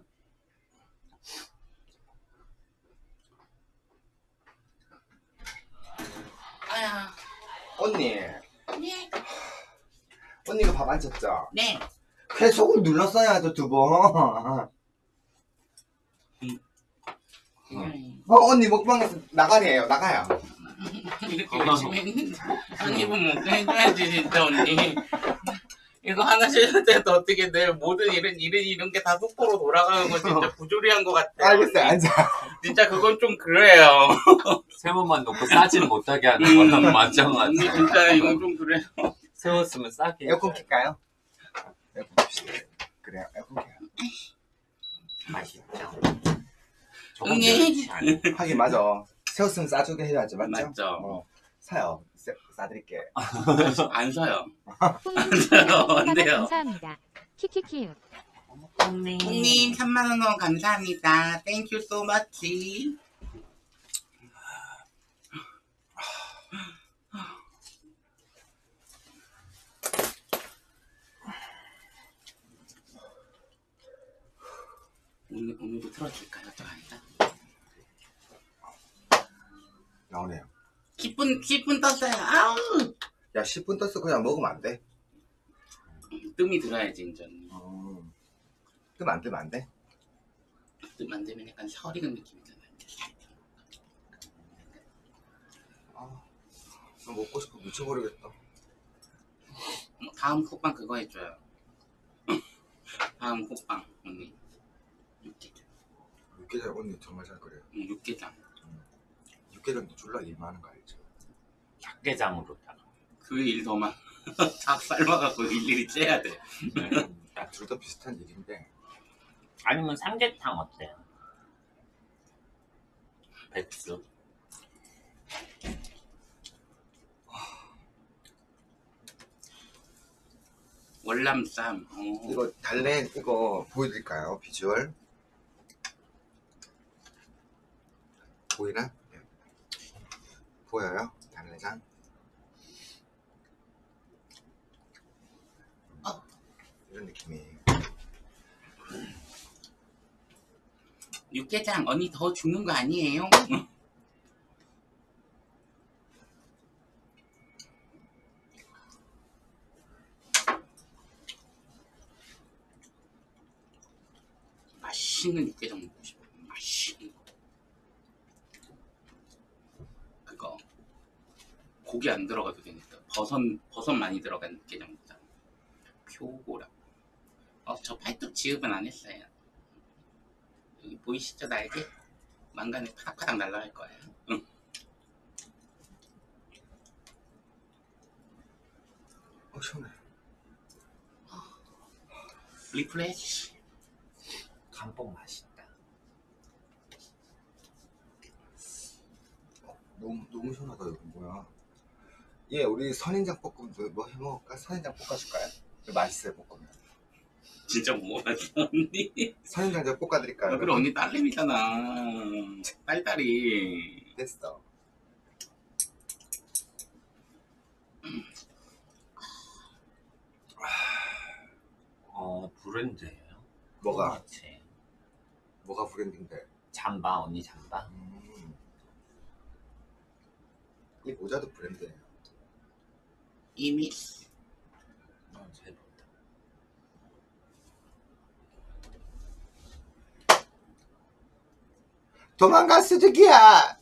[SPEAKER 4] 아야.
[SPEAKER 2] 언니,
[SPEAKER 4] 네.
[SPEAKER 2] 언니가 밥 안 쳤죠?
[SPEAKER 4] 네.
[SPEAKER 2] 회속을 눌렀어야죠, 2번. 언니 먹방에서 나가래요, 나가요.
[SPEAKER 4] 이렇게 열심히 했는데 한 입은 먹게 해줘야지 진짜 언니. 이거 하나씩 해야 돼도 어떻게 내 모든 이런 게 다 속보로 돌아가는 거 진짜 부조리한 것 같아.
[SPEAKER 2] 알겠어요, 앉아.
[SPEAKER 4] 진짜 그건 좀 그래요.
[SPEAKER 3] 세모만 놓고 싸지는 못하게 하는 거랑
[SPEAKER 4] 언니
[SPEAKER 3] 마찬가지.
[SPEAKER 4] 진짜 이건 좀 그래요.
[SPEAKER 3] 세웠으면 싸게.
[SPEAKER 2] 에어컨 킬까요? 에어컨 킵시다. 그래요, 에어컨 켜요.
[SPEAKER 3] 맛있죠. 저건
[SPEAKER 4] 언니.
[SPEAKER 3] 멸치 아니야.
[SPEAKER 2] 하긴 맞아. 세웠으면 싸주게 해야지, 맞죠?
[SPEAKER 4] 맞죠.
[SPEAKER 2] 사요. 싸드릴게.
[SPEAKER 4] 안 사요.
[SPEAKER 5] 홍님
[SPEAKER 4] 안 돼요.
[SPEAKER 5] 감사합니다. 키키키.
[SPEAKER 4] 형님 3만원 원 감사합니다. Thank you so much. 오늘도 틀어줄까요? 저 아니다.
[SPEAKER 2] 나오네요.
[SPEAKER 4] 10분 떴어요. 아우!
[SPEAKER 2] 야, 10분 떴어. 그냥 먹으면 안 돼?
[SPEAKER 4] 뜸이 들어야지, 이제.
[SPEAKER 2] 뜨면 안 뜨면 안 돼?
[SPEAKER 4] 뜸 안 되면 약간 셔 익은 느낌이잖아요.
[SPEAKER 2] 나 먹고 싶어 미쳐버리겠다.
[SPEAKER 4] 다음 콧방 그거 해줘요. 다음 콧방, 언니. 육개장.
[SPEAKER 2] 육개장 언니 정말 잘 끓여요.
[SPEAKER 4] 육개장.
[SPEAKER 2] 육개장도 졸라 일 많은 거 알죠?
[SPEAKER 3] 닭게장으로다가.
[SPEAKER 4] 그 일 더 많아. 닭 삶아갖고 일일이 째야 돼.
[SPEAKER 2] 둘 다 비슷한 일인데
[SPEAKER 3] 아니면 삼계탕 어때요? 백수.
[SPEAKER 4] 월남쌈.
[SPEAKER 2] 이거 달래 이거 보여드릴까요? 비주얼 보이나? 네. 보여요? 달래장. 이런 느낌이에요.
[SPEAKER 4] 육개장 언니 더 주는 거 아니에요? 맛있는 육개장 먹고 싶어. 맛있는 거. 그거 고기 안 들어가도 되니까 버섯 많이 들어간 육개장 먹자. 표고랑. 저 팔뚝 지읍은 안 했어요. 여기 보이시죠 날개? 망간에 파닥파닥 날아갈 거예요. 응.
[SPEAKER 2] 시원해.
[SPEAKER 4] 리프레시.
[SPEAKER 3] 감뽕 맛있다.
[SPEAKER 2] 너무 시원하다. 이거 뭐야? 예, 우리 선인장 볶음 뭐 해먹을까? 선인장 볶아줄까요? 이거 맛있어요 볶으면.
[SPEAKER 4] 진짜 먹어봤어 언니.
[SPEAKER 2] 선인장 제가 볶아드릴까요?
[SPEAKER 4] 그래 언니 딸내미잖아. 딸딸이.
[SPEAKER 2] 됐어.
[SPEAKER 3] 브랜드예요.
[SPEAKER 2] 뭐가?
[SPEAKER 3] 그렇지.
[SPEAKER 2] 뭐가 브랜드인데?
[SPEAKER 3] 잠바 언니 잠바.
[SPEAKER 2] 이 모자도 브랜드예요.
[SPEAKER 4] 이미
[SPEAKER 3] 잘 본다.
[SPEAKER 2] 도망가 수족이야.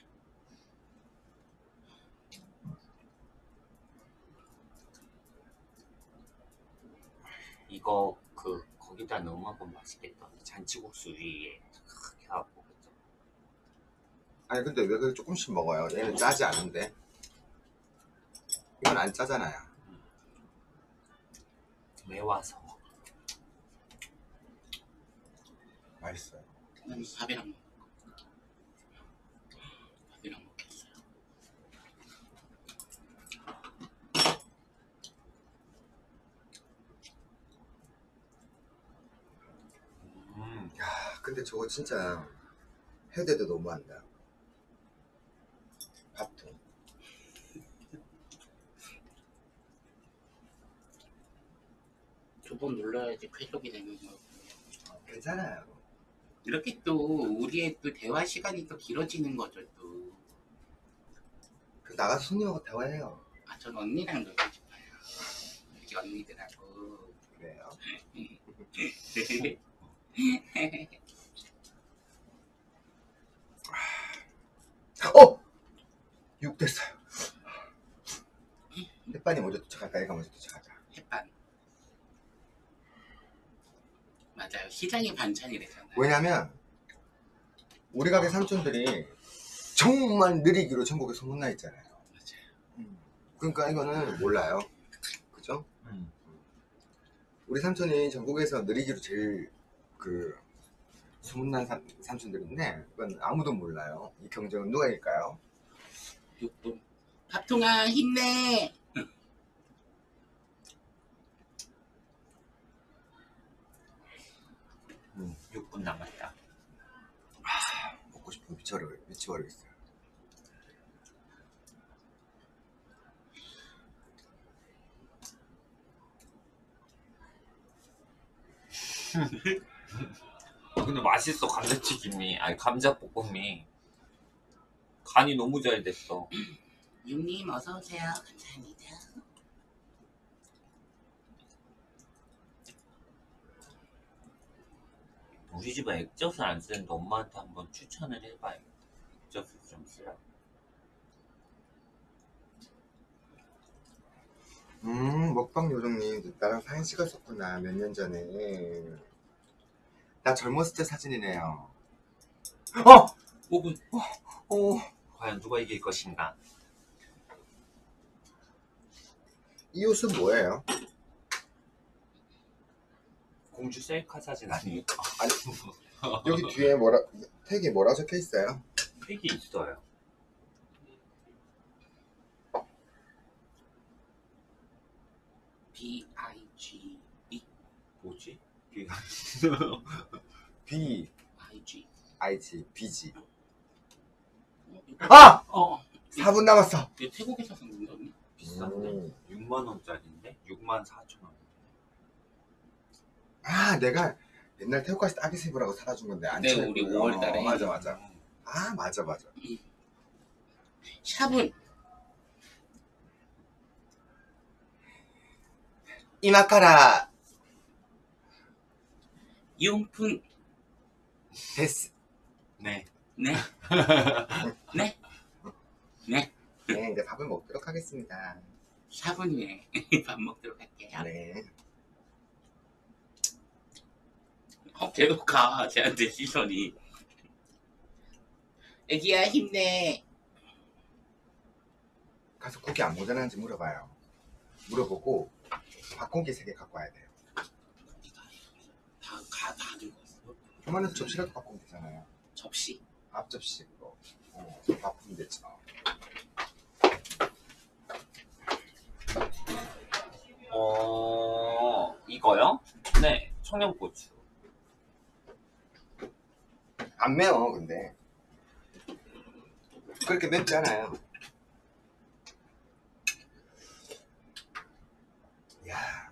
[SPEAKER 3] 이거 거기다 넣어 먹으면 맛있겠다. 잔치국수 위에 크게 하고 그죠?
[SPEAKER 2] 아니 근데 왜 그렇게 조금씩 먹어요? 얘는 짜지 않은데. 이건 안 짜잖아요.
[SPEAKER 3] 매워서.
[SPEAKER 2] 맛있어요.
[SPEAKER 4] 난 밥이랑 먹어. 밥이랑 먹겠어요.
[SPEAKER 2] 야, 근데 저거 진짜 해야 돼도 너무한다. 밥통.
[SPEAKER 4] 두 번 눌러야지 쾌적이 되는 거.
[SPEAKER 2] 괜찮아요.
[SPEAKER 4] 이렇게 또 우리의 또 대화 시간이 또 길어지는 거죠 또.
[SPEAKER 2] 그 나가서 손님하고 대화해요.
[SPEAKER 4] 전 언니랑 놀고 싶어요. 우리 언니들하고.
[SPEAKER 2] 그래요. 어! 6 됐어요. 햇반이 먼저 도착할까? 애가 먼저 도착하자.
[SPEAKER 4] 햇반. 맞아요. 시장이 반찬이래잖아요.
[SPEAKER 2] 왜냐면 우리 가게 삼촌들이 정말 느리기로 전국에 소문나 있잖아요.
[SPEAKER 4] 맞아요.
[SPEAKER 2] 그러니까 이거는 몰라요. 그죠? 우리 삼촌이 전국에서 느리기로 제일 소문난 삼촌들인데 이건 아무도 몰라요. 이 경쟁은 누가 이길까요?
[SPEAKER 4] 6분. 밥통아 힘내.
[SPEAKER 3] 6분 남았다.
[SPEAKER 2] 먹고 싶으면 미쳐버리겠어요.
[SPEAKER 3] 근데 맛있어. 감자튀김이 아니 감자볶음이 간이 너무 잘 됐어.
[SPEAKER 4] 윤님 어서 오세요. 감사합니다.
[SPEAKER 3] 우리 집은 액젓을 안 쓰는데 엄마한테 한번 추천을 해봐요. 액젓을 좀 쓰라고.
[SPEAKER 2] 먹방 요정님 나랑 사진 찍었었구나. 몇 년 전에. 나 젊었을 때 사진이네요.
[SPEAKER 4] 5분.
[SPEAKER 3] 과연 누가 이길 것인가?
[SPEAKER 2] 이 옷은 뭐예요?
[SPEAKER 3] 공주 셀카 사진 아니에요?
[SPEAKER 2] 아니 여기 뒤에 뭐라 택이 뭐라 적혀 있어요?
[SPEAKER 3] 팩이 있어요.
[SPEAKER 4] B-I-G
[SPEAKER 3] 뭐지?
[SPEAKER 2] B
[SPEAKER 4] I-G
[SPEAKER 2] I-G BG.
[SPEAKER 4] 이거-
[SPEAKER 2] 아!
[SPEAKER 4] 어
[SPEAKER 2] 4분 남았어.
[SPEAKER 4] 이거 태국에서 산 건가 언니?
[SPEAKER 3] 비싼데? 6만 원짜리인데? 6만 4천 원.
[SPEAKER 2] 아 내가 옛날 태국 갔을 때 아기스 입으라고 사다 준 건데 안
[SPEAKER 4] 네,
[SPEAKER 2] 쳐요.
[SPEAKER 4] 우리 5월 달에.
[SPEAKER 2] 맞아. 아 맞아.
[SPEAKER 4] 샵은
[SPEAKER 2] 이마카라
[SPEAKER 4] 용품
[SPEAKER 2] 데스.
[SPEAKER 3] 네.
[SPEAKER 4] 네? 네? 네?
[SPEAKER 2] 네 이제 밥을 먹도록 하겠습니다.
[SPEAKER 4] 샵은 예. 밥 먹도록 할게요.
[SPEAKER 2] 네.
[SPEAKER 4] 계속 가 쟤한테 시선이. 애기야 힘내.
[SPEAKER 2] 가서 국이 안 모자라는지 물어봐요. 물어보고 밥공기 3개 갖고 와야 돼요.
[SPEAKER 4] 다 들고 왔어.
[SPEAKER 2] 그러면은 접시라도 갖고 오면 되잖아요.
[SPEAKER 4] 접시.
[SPEAKER 2] 앞접시 그거. 바쁘면 됐죠.
[SPEAKER 3] 이거요? 네. 청양고추.
[SPEAKER 2] 안 매워 근데 그렇게 맵지 않아요. 야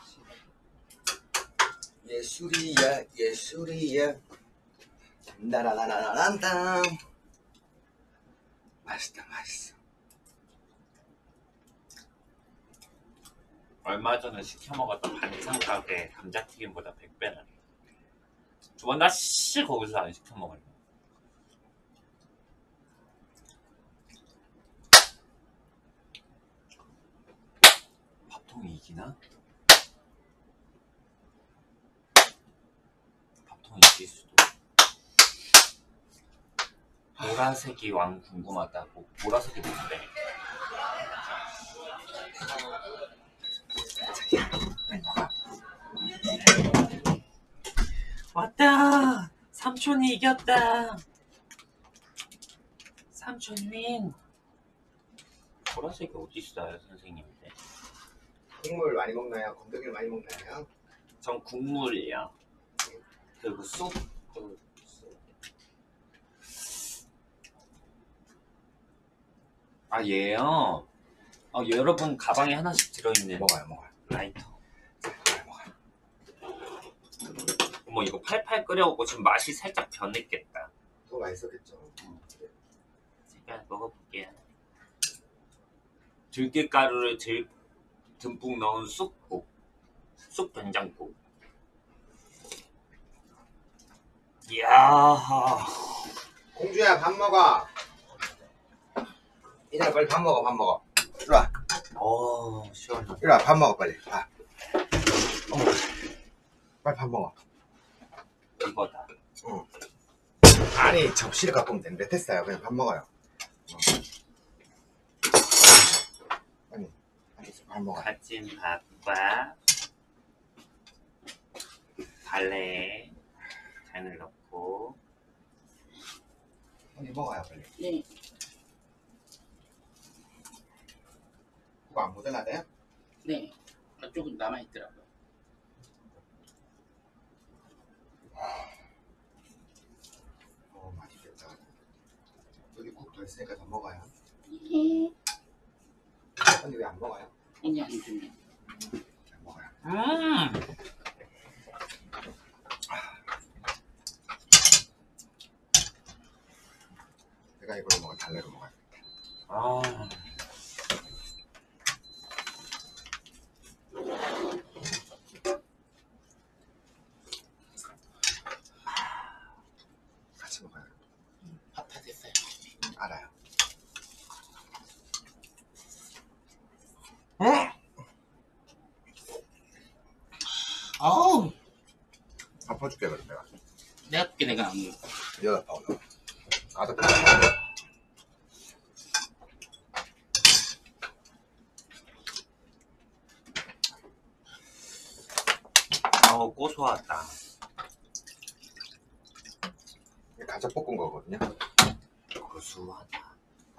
[SPEAKER 2] 예술이야 나라라라란다. 맛있어.
[SPEAKER 3] 얼마 전에 시켜 먹었던 반찬 가게 감자튀김보다 100배나. 저번 다시 거기서 안 시켜 먹을래. 밥통이 이기나? 밥통이 이길 수도. 보라색이 왕 궁금하다고. 보라색이 뭔데? 왔다! 삼촌이 이겼다! 삼촌님! 보라색이 어디 있어요, 선생님인데?
[SPEAKER 2] 국물 많이 먹나요? 건더기를 많이 먹나요?
[SPEAKER 3] 전 국물이요. 그리고 쑥. 아, 얘요? 여러분 가방에 하나씩 들어있는
[SPEAKER 2] 먹어요.
[SPEAKER 3] 라이터. 어머, 이거 팔팔 끓여오고 지금 맛이 살짝 변했겠다.
[SPEAKER 2] 더 맛있었겠죠.
[SPEAKER 3] 제가 먹어볼게요. 들깨가루를 듬뿍 넣은 쑥국. 쑥된장국. 이야.
[SPEAKER 2] 공주야 밥 먹어. 이제 빨리 밥 먹어. 이리 와.
[SPEAKER 3] 시원해.
[SPEAKER 2] 이리 와 밥 먹어 빨리. 밥. 빨리 밥 먹어.
[SPEAKER 3] 이거다.
[SPEAKER 2] 아니 접시를 갖고 오면 되는데 됐어요. 그냥 밥 먹어요. 아니 밥 먹어.
[SPEAKER 3] 가진 밥과 달래 잔을 넣고.
[SPEAKER 2] 빨리 먹어요 빨리.
[SPEAKER 4] 네.
[SPEAKER 2] 그거 안 모자라대요?
[SPEAKER 4] 네. 조금 남아있더라고요.
[SPEAKER 2] 맛있겠다. 여기 국 더 있으니까 더 먹어요.
[SPEAKER 4] 예.
[SPEAKER 2] 언니 왜 안 먹어요?
[SPEAKER 4] 언니 안 주면.
[SPEAKER 2] 안 먹어요. 내가 이걸 먹어 달래로 먹어요. 같이 먹어요.
[SPEAKER 4] 밥 다 됐어요.
[SPEAKER 2] 알아요.
[SPEAKER 4] 어우.
[SPEAKER 2] 밥 퍼줄게 그럼 내가.
[SPEAKER 4] 내가 그게 내가 안 먹어.
[SPEAKER 2] 여덟 번. 가득
[SPEAKER 3] 고소하다.
[SPEAKER 2] 가자 볶은 거거든요.
[SPEAKER 3] 고소하다.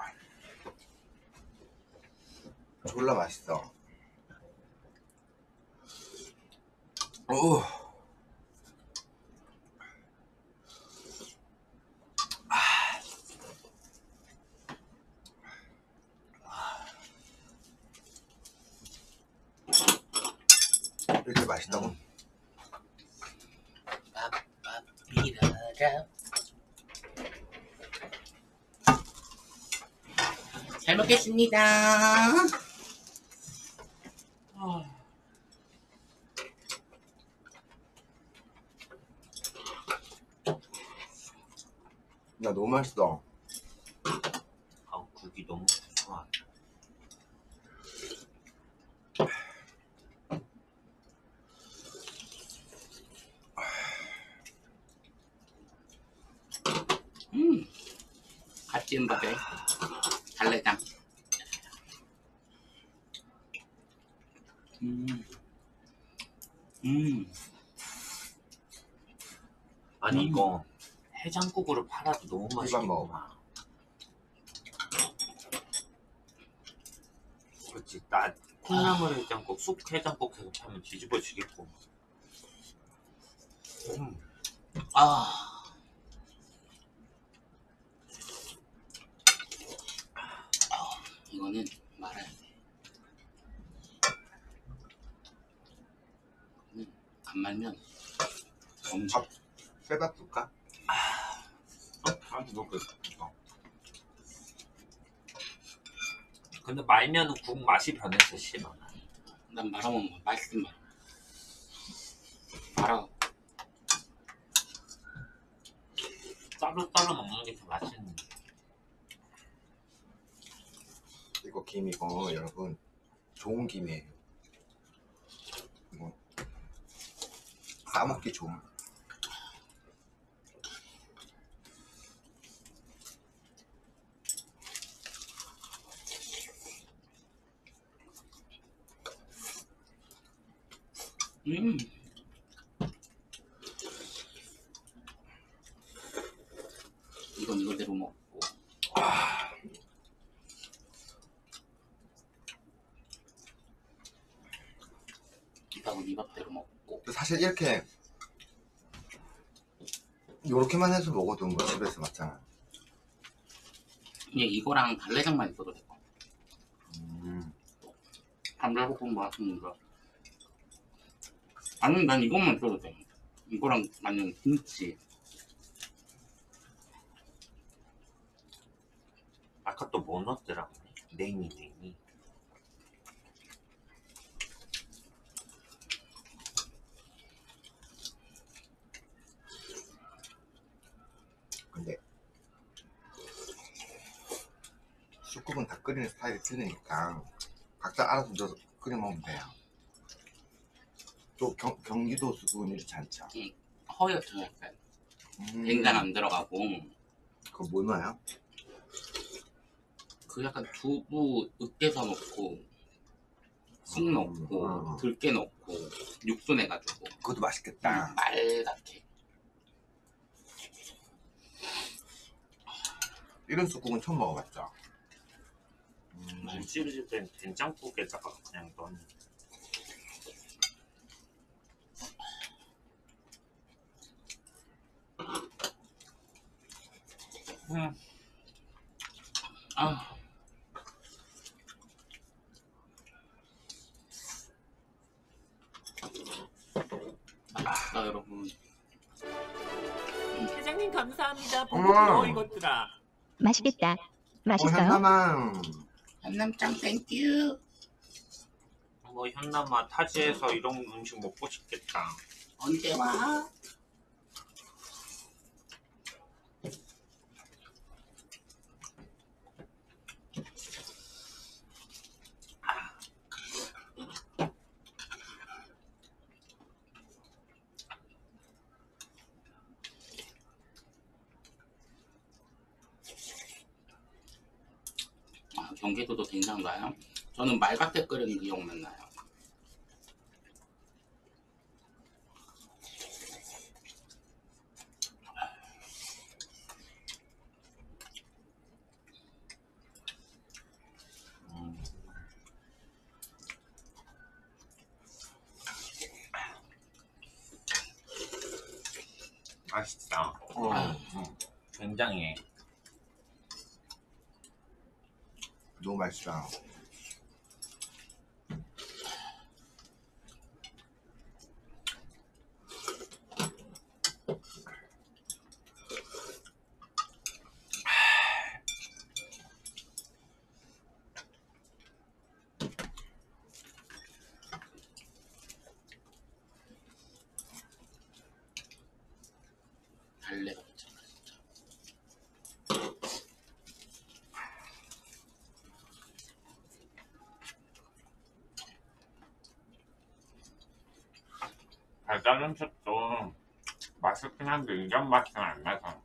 [SPEAKER 2] 졸라 맛있어. 오. 이렇게 맛있다고?
[SPEAKER 4] 삐라라. 잘 먹겠습니다.
[SPEAKER 2] 나 너무 맛있어.
[SPEAKER 3] 아, 국이 너무 고소하다.
[SPEAKER 4] 갓 지은 밥에 달래장.
[SPEAKER 3] 아니 이거 해장국으로 팔아도 너무
[SPEAKER 2] 이거
[SPEAKER 3] 맛있겠구나.
[SPEAKER 2] 먹어봐.
[SPEAKER 3] 그렇지. 나 콩나물 해장국, 쑥 해장국 해서 파면 뒤집어지겠고.
[SPEAKER 4] 아, 이거는 말아야 돼. 안 말면 엄청.
[SPEAKER 2] 밥 빼밥 줄까? 나한테 먹고 있어.
[SPEAKER 3] 근데 말면은 국 맛이 변해서 싫어.
[SPEAKER 4] 난 말아먹는 거 맛있음 말아.
[SPEAKER 3] 따로 먹는 게 더 맛있는데.
[SPEAKER 2] 이거 김이고 여러분 좋은 김이에요. 이거 싸먹기 좋은.
[SPEAKER 4] 이건 이거대로 먹고. 이밥은 이밥대로 먹고.
[SPEAKER 2] 사실 이렇게 요렇게만 해서 먹어도 뭐 집에서 맞잖아.
[SPEAKER 4] 그냥 이거랑 달래장만 있어도 돼.
[SPEAKER 2] 음.
[SPEAKER 4] 감자볶음 맛있는 거. 아니 난 이것만 있어도 돼. 이거랑 완전 김치.
[SPEAKER 3] 아까 또 뭐 넣었더라고? 냉이.
[SPEAKER 2] 근데 쑥국은 다 끓이는 스타일이 틀리니까 각자 알아서 넣어서 끓여 먹으면 돼요. 또 경기도 쑥국은 이렇지 않죠.
[SPEAKER 4] 허옇죠 약간. 된장 안 들어가고.
[SPEAKER 2] 그거 뭐 넣어요?
[SPEAKER 4] 그 약간 두부 으깨서 넣고 쑥 넣고 들깨 넣고 육수 내가지고
[SPEAKER 2] 그것도 맛있겠다.
[SPEAKER 4] 빨갛게.
[SPEAKER 2] 이런 쑥국은 처음 먹어봤죠.
[SPEAKER 3] 무찌를 땐 된장국에다가 그냥 넣는.
[SPEAKER 4] 아. 맛있다 여러분.
[SPEAKER 3] 회장님 감사합니다.
[SPEAKER 2] 어머.
[SPEAKER 3] 이것들아.
[SPEAKER 5] 맛있겠다. 맛있어요?
[SPEAKER 2] 현남아.
[SPEAKER 4] 한남짱 땡큐.
[SPEAKER 3] 뭐 현남아 타지에서 이런 음식 먹고 싶겠다.
[SPEAKER 4] 언제 와? 경기도도 된장 나요? 저는 말밭에 끓이는 기억만 나요.
[SPEAKER 3] 맛있다. 굉장히.
[SPEAKER 2] 너무 맛있다.
[SPEAKER 4] 달래가 있잖아.
[SPEAKER 3] 달달한 첩도 맛있긴 한데 이전 맛은 안 나서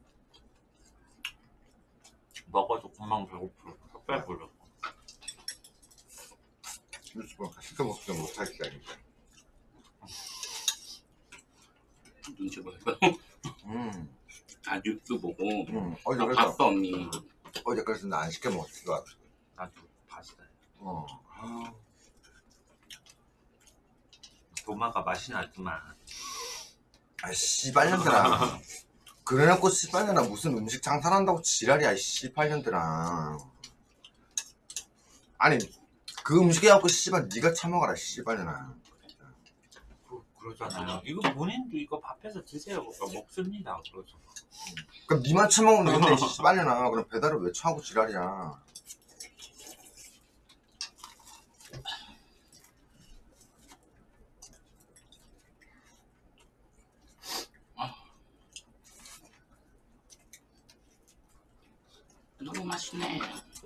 [SPEAKER 3] 먹어도 금방 배고프고 섭섭해 보여.
[SPEAKER 2] 뉴스방 시켜 먹지 못하겠다 이제.
[SPEAKER 4] 눈치 보여서.
[SPEAKER 2] 음.
[SPEAKER 4] 아 뉴스 보고.
[SPEAKER 2] 어제
[SPEAKER 4] 아,
[SPEAKER 2] 그래서
[SPEAKER 4] 봤어 언니.
[SPEAKER 2] 어제 그래서 나 안 시켜 먹었어.
[SPEAKER 3] 나도 봤어.
[SPEAKER 2] 아.
[SPEAKER 3] 도마가 맛이 나지만
[SPEAKER 2] 아 씨발년들아. 그래놓고 씨발년아 무슨 음식 장사한다고 지랄이야 이 씨발년들아. 아니 그 음식에 갖고 씨발 네가 처먹어라 씨발년아.
[SPEAKER 3] 그러잖아요. 이거 본인도 이거 밥해서 드세요. 그러니까 먹습니다. 그러죠.
[SPEAKER 2] 그럼 니만 처먹으면 되는데 씨발년아. 그럼 배달을 왜 처하고 지랄이야.
[SPEAKER 4] 너무 맛있네.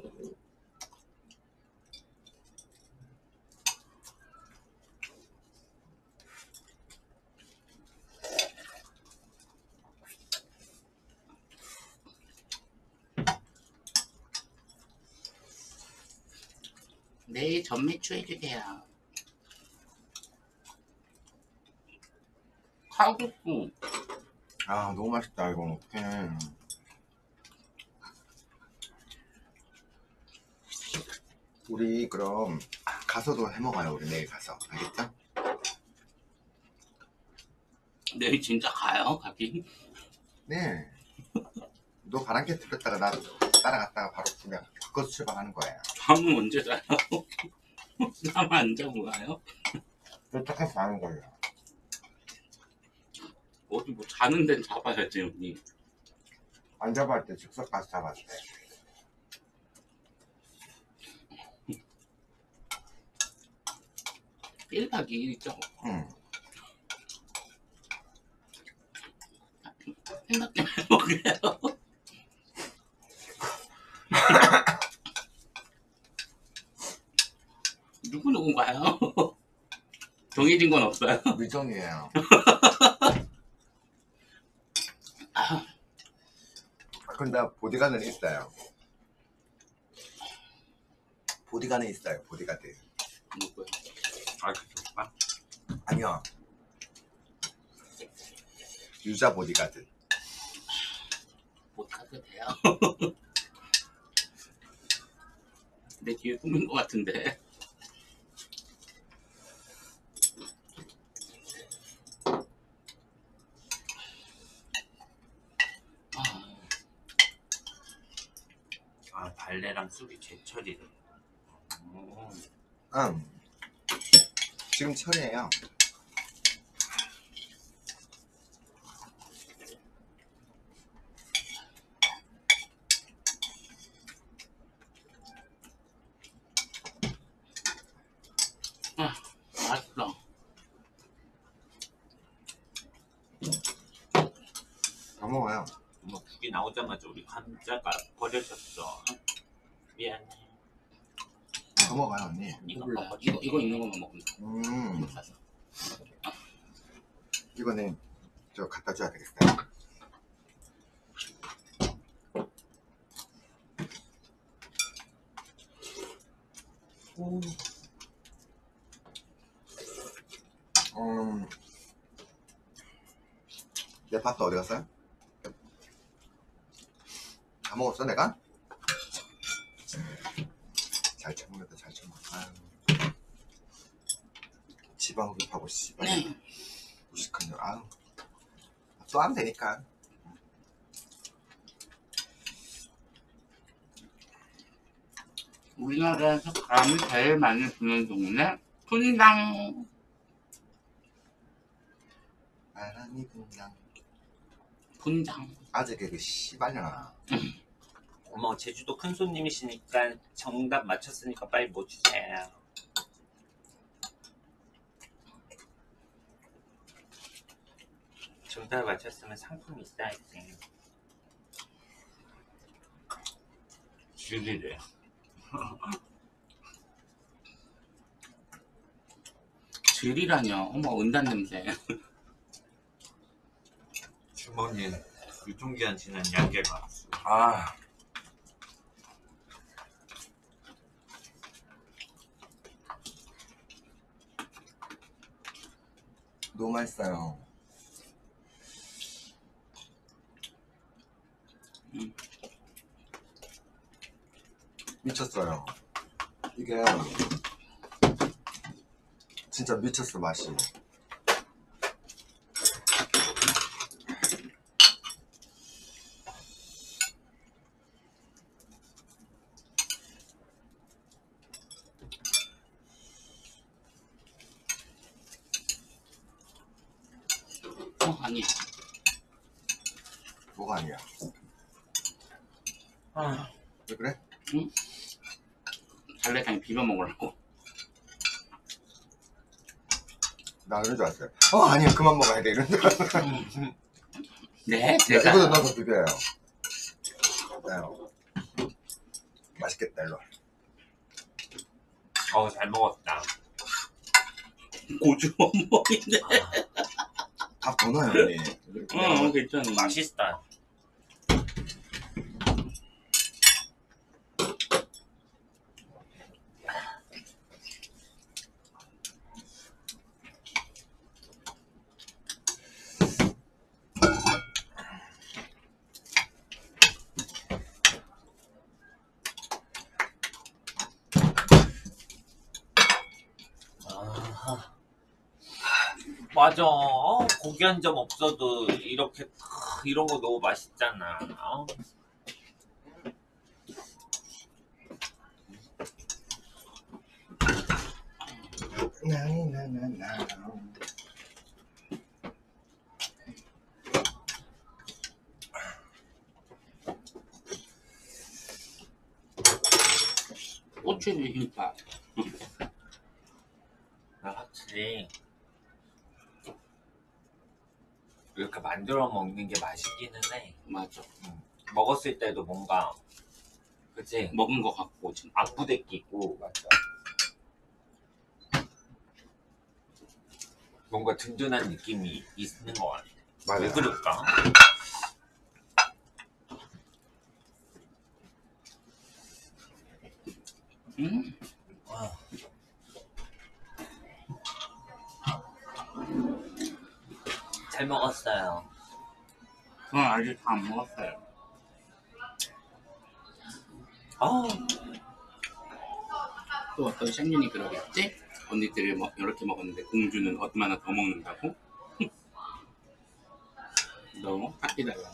[SPEAKER 4] 내일 전매추 해주세요. 칼국수.
[SPEAKER 2] 아 너무 맛있다 이거. 어떡해. 우리 그럼 가서도 해먹어요. 우리 내일 가서 알겠죠?
[SPEAKER 4] 내일 진짜 가요? 가긴?
[SPEAKER 2] 네. 너 바람개 틀렸다가 나 따라갔다가 바로 그냥 바꿔서 출발하는 거예요.
[SPEAKER 4] 잠은 언제 자요? 잠 안 자고 가요?
[SPEAKER 2] 도착해서 가는 거예요.
[SPEAKER 4] 어디 뭐 자는 데는 잡아야지 언니.
[SPEAKER 2] 안 잡아할 때 즉석 가서 잡았대.
[SPEAKER 4] 일박 2일이죠?
[SPEAKER 2] 응.
[SPEAKER 4] 생각해 먹으래요. 누구 가요? 정해진 건 없어요?
[SPEAKER 2] 미정이에요. 근데 보디가드는 있어요. 보디가드는 있어요. 보디가드.
[SPEAKER 4] 누구요?
[SPEAKER 3] 아, 그 오빠?
[SPEAKER 2] 아니요. 유자 보디가드.
[SPEAKER 4] 못 가도 돼요. 내 뒤에 꾸민 것 같은데.
[SPEAKER 3] 아, 발레랑 쑥이 제철이래.
[SPEAKER 2] 응. 지금 철이에요.
[SPEAKER 4] 맛있어.
[SPEAKER 2] 다 먹어요.
[SPEAKER 3] 뭐 국이 나오자마자 우리 감자가 버려졌어. 미안해.
[SPEAKER 2] 다 먹어요 언니.
[SPEAKER 3] 이거
[SPEAKER 4] 몰라.
[SPEAKER 3] 먹어.
[SPEAKER 4] 이거 있는 것만 먹는다. 이거 사서.
[SPEAKER 2] 이거는 저 갖다 줘야 되겠어요. 내 파스타 어디 갔어요? 다 먹었어 내가? 잘 참는다 잘 참아. 아유. 지방 흡입하고 씨발
[SPEAKER 4] 네.
[SPEAKER 2] 무식한 년. 아유 또 하면 되니까.
[SPEAKER 4] 우리나라에서 바람이 제일 많이 부는 동네 분당.
[SPEAKER 2] 바람이 분당.
[SPEAKER 4] 분당.
[SPEAKER 2] 아재 개그 씨발려나.
[SPEAKER 1] 어머 제주도 큰 손님이시니까 정답 맞췄으니까 빨리 뭐 주세요. 정답 맞췄으면 상품 있어야지.
[SPEAKER 3] 줄이래.
[SPEAKER 4] 질이라뇨. 어머 은단 냄새.
[SPEAKER 3] 주머니에 유통기한 지난 양계가.
[SPEAKER 2] 아. 너무 맛있어요. 미쳤어요. 이게 진짜 미쳤어 맛이.
[SPEAKER 4] 아니.
[SPEAKER 2] 뭐가 아니야?
[SPEAKER 1] 아,
[SPEAKER 2] 왜 그래?
[SPEAKER 4] 달래장에 비벼 먹으려고.
[SPEAKER 2] 나 그런 줄 알았어요. 아니야 그만 먹어야 돼 이런 줄 알았어요.
[SPEAKER 4] 네,
[SPEAKER 2] 야,
[SPEAKER 4] 제가.
[SPEAKER 2] 이거도 넣어서 비벼요. 네. 맛있겠다 일로 와.
[SPEAKER 1] 잘 먹었다.
[SPEAKER 4] 고주 원목인데.
[SPEAKER 2] 밥 더 넣어요 언니.
[SPEAKER 4] 괜찮아.
[SPEAKER 1] 맛있다. 맞아. 고기 한 점 없어도 이렇게 이런 거 너무 맛있잖아.
[SPEAKER 2] 나나나나.
[SPEAKER 4] 꼬치 비빔밥.
[SPEAKER 1] 확실히 이렇게 만들어 먹는 게 맛있기는 해.
[SPEAKER 4] 맞아.
[SPEAKER 1] 먹었을 때도 뭔가 그치?
[SPEAKER 4] 먹은 거 같고 진짜.
[SPEAKER 1] 아프대끼고 맞아. 뭔가 든든한 느낌이 있는 것 같아.
[SPEAKER 2] 맞아.
[SPEAKER 1] 왜 그럴까? 잘 먹었어요.
[SPEAKER 4] 저는 아직 다 안 먹었어요. 또 어떤 샹윤이 그러겠지? 언니들이 뭐 이렇게 먹었는데 공주는 얼마나 더 먹는다고? 너 깎이달라.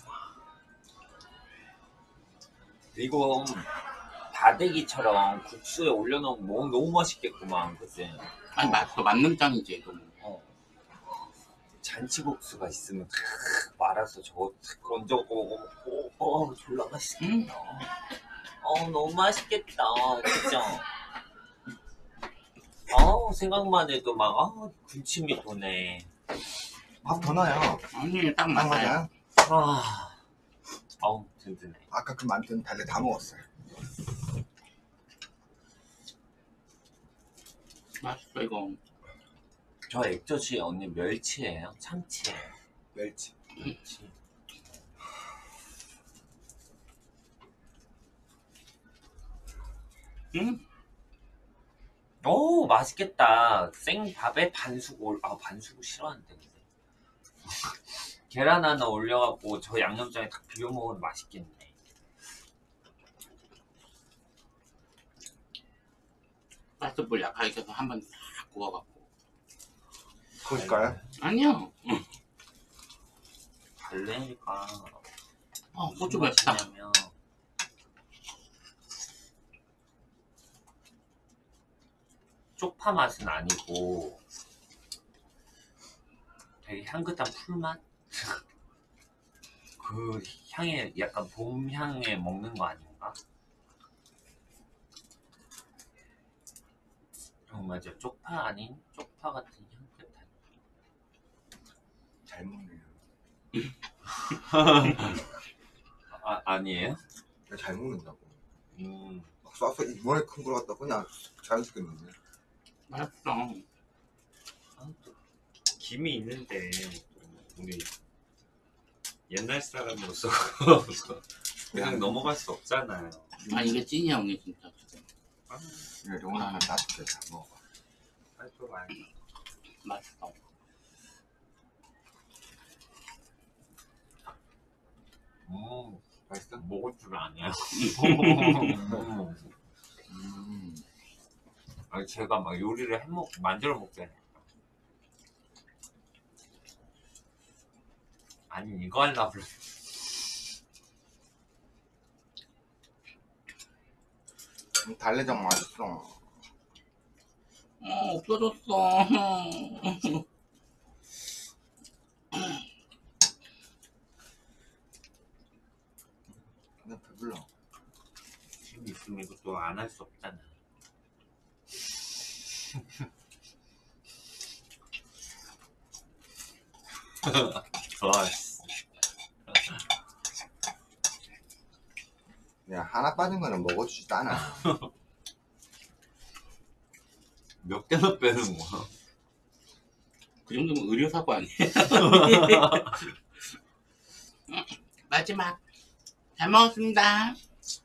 [SPEAKER 1] 이거 다대기처럼 국수에 올려놓으면 너무 맛있겠구만, 그치?
[SPEAKER 4] 아니 맛도 맞는 짱이지 너무.
[SPEAKER 1] 잔치국수가 있으면 말아서 저거 얹어 먹고 졸라 맛있겠다. 너무 맛있겠다, 그죠? 생각만 해도 막 군침이 도네.
[SPEAKER 2] 밥 더 넣어요.
[SPEAKER 4] 아니 딱
[SPEAKER 2] 안
[SPEAKER 4] 맞아요.
[SPEAKER 2] 맞아요?
[SPEAKER 1] 든든해.
[SPEAKER 2] 아까 그 만든 달래 다 먹었어요.
[SPEAKER 4] 맛있어 이거.
[SPEAKER 1] 저 액젓이 언니 멸치예요? 참치예요?
[SPEAKER 2] 멸치.
[SPEAKER 1] 멸치. 오 맛있겠다. 생밥에 반숙 반숙을 싫어하는데 근데. 계란 하나 올려갖고 저 양념장에 딱 비벼 먹으면 맛있겠네.
[SPEAKER 4] 가스불 약하게 켜서 한번 싹 구워갖고.
[SPEAKER 2] 그럴까요?
[SPEAKER 4] 아니요.
[SPEAKER 1] 달래니까
[SPEAKER 4] 고추 맵다.
[SPEAKER 1] 맛이냐면 쪽파 맛은 아니고 되게 향긋한 풀맛? 그 향에 약간 봄 향에 먹는 거 아닌가? 맞아. 쪽파 아닌 쪽파 같은 향긋한.
[SPEAKER 2] 잘 먹네요.
[SPEAKER 1] 아니에요?
[SPEAKER 2] 잘 먹는다고.
[SPEAKER 1] 음.
[SPEAKER 2] 막 쏴서 이번에 큰 걸 갖다 그냥 자연스럽게 넣네.
[SPEAKER 4] 맛있어.
[SPEAKER 1] 또 김이 있는데 우리 옛날 사람으로서 그냥 넘어갈 수 없잖아요.
[SPEAKER 4] 아 이게 찐이야 언니 진짜.
[SPEAKER 2] 이거 영원 하나 놔줄게. 잘 먹어봐.
[SPEAKER 1] 빨리 와요.
[SPEAKER 4] 맛있어.
[SPEAKER 2] 맛있어?
[SPEAKER 1] 먹을 줄 아냐? 아니 제가 막 요리를 만들어 먹잖아요. 아니 이거 하려고
[SPEAKER 2] 달래장 맛있어.
[SPEAKER 4] 없어졌어.
[SPEAKER 2] 그냥 배불러.
[SPEAKER 1] 힘 있으면 이것도 안 할 수 없잖아. 좋았어.
[SPEAKER 2] 야, 하나 빠진 거는 먹어주지도 않아.
[SPEAKER 1] 몇 개나 빼는 거야?
[SPEAKER 4] 그 정도면 의료사고 아니에요? 마지막 잘 먹었습니다.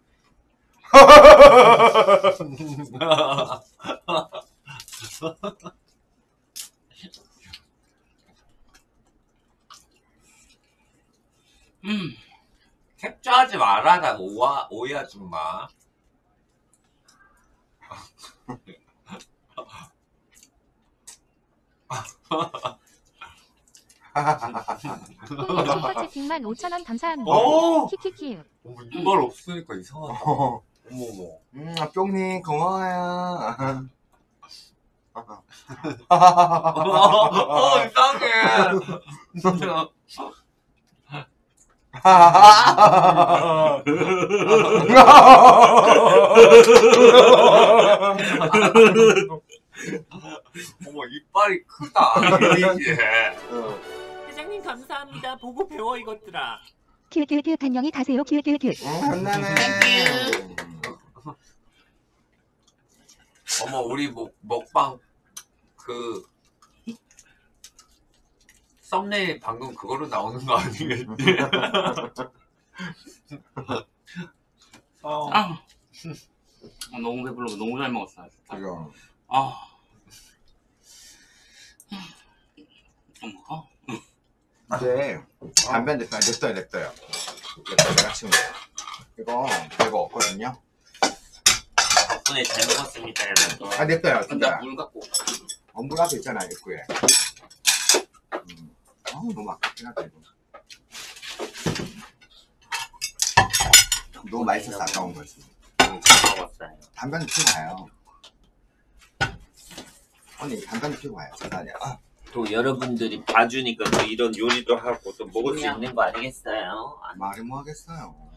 [SPEAKER 1] 캡처하지 말아라. 오해하지 마.
[SPEAKER 5] 슈퍼 채팅만 5,000원 감사합니다.
[SPEAKER 1] 오!
[SPEAKER 5] 키키키.
[SPEAKER 1] 이말 없으니까 이상하다. 어머머.
[SPEAKER 2] 뿅님 고마워요.
[SPEAKER 1] 이상해. 진짜. 어머 이빨이 크다. 이게. 회장님 감사합니다. 보고 배워 이것들아.
[SPEAKER 5] 큐큐큐 안녕히 가세요. 큐큐큐.
[SPEAKER 2] 한나네.
[SPEAKER 1] 어머 우리 먹방 그 썸네일 방금 그거로 나오는 거 아니겠지?
[SPEAKER 4] 너무 배불러. 너무 잘 먹었어. 진짜.
[SPEAKER 2] 이거. 이제 담배 한 대 냅둬요. 냅둬요. 내가 치운 거야. 이거 별거 없거든요.
[SPEAKER 1] 덕분에 잘 먹었습니다 여러분.
[SPEAKER 2] 냅둬요.
[SPEAKER 4] 혼자
[SPEAKER 2] 진짜.
[SPEAKER 4] 물 갖고.
[SPEAKER 2] 물 앞에 있잖아 입구에. 너무 아깝긴 하다 이거. 너무 맛있어서 아까운 거지.
[SPEAKER 1] 잘 먹었어요.
[SPEAKER 2] 담배 한 대 피고 가요. 언니 담배 한 대 피고 가요. 잠깐만요.
[SPEAKER 1] 또 여러분들이 봐주니까 또 이런 요리도 하고 또 먹을 수 있는 거 아니겠어요?
[SPEAKER 2] 말이 뭐 하겠어요.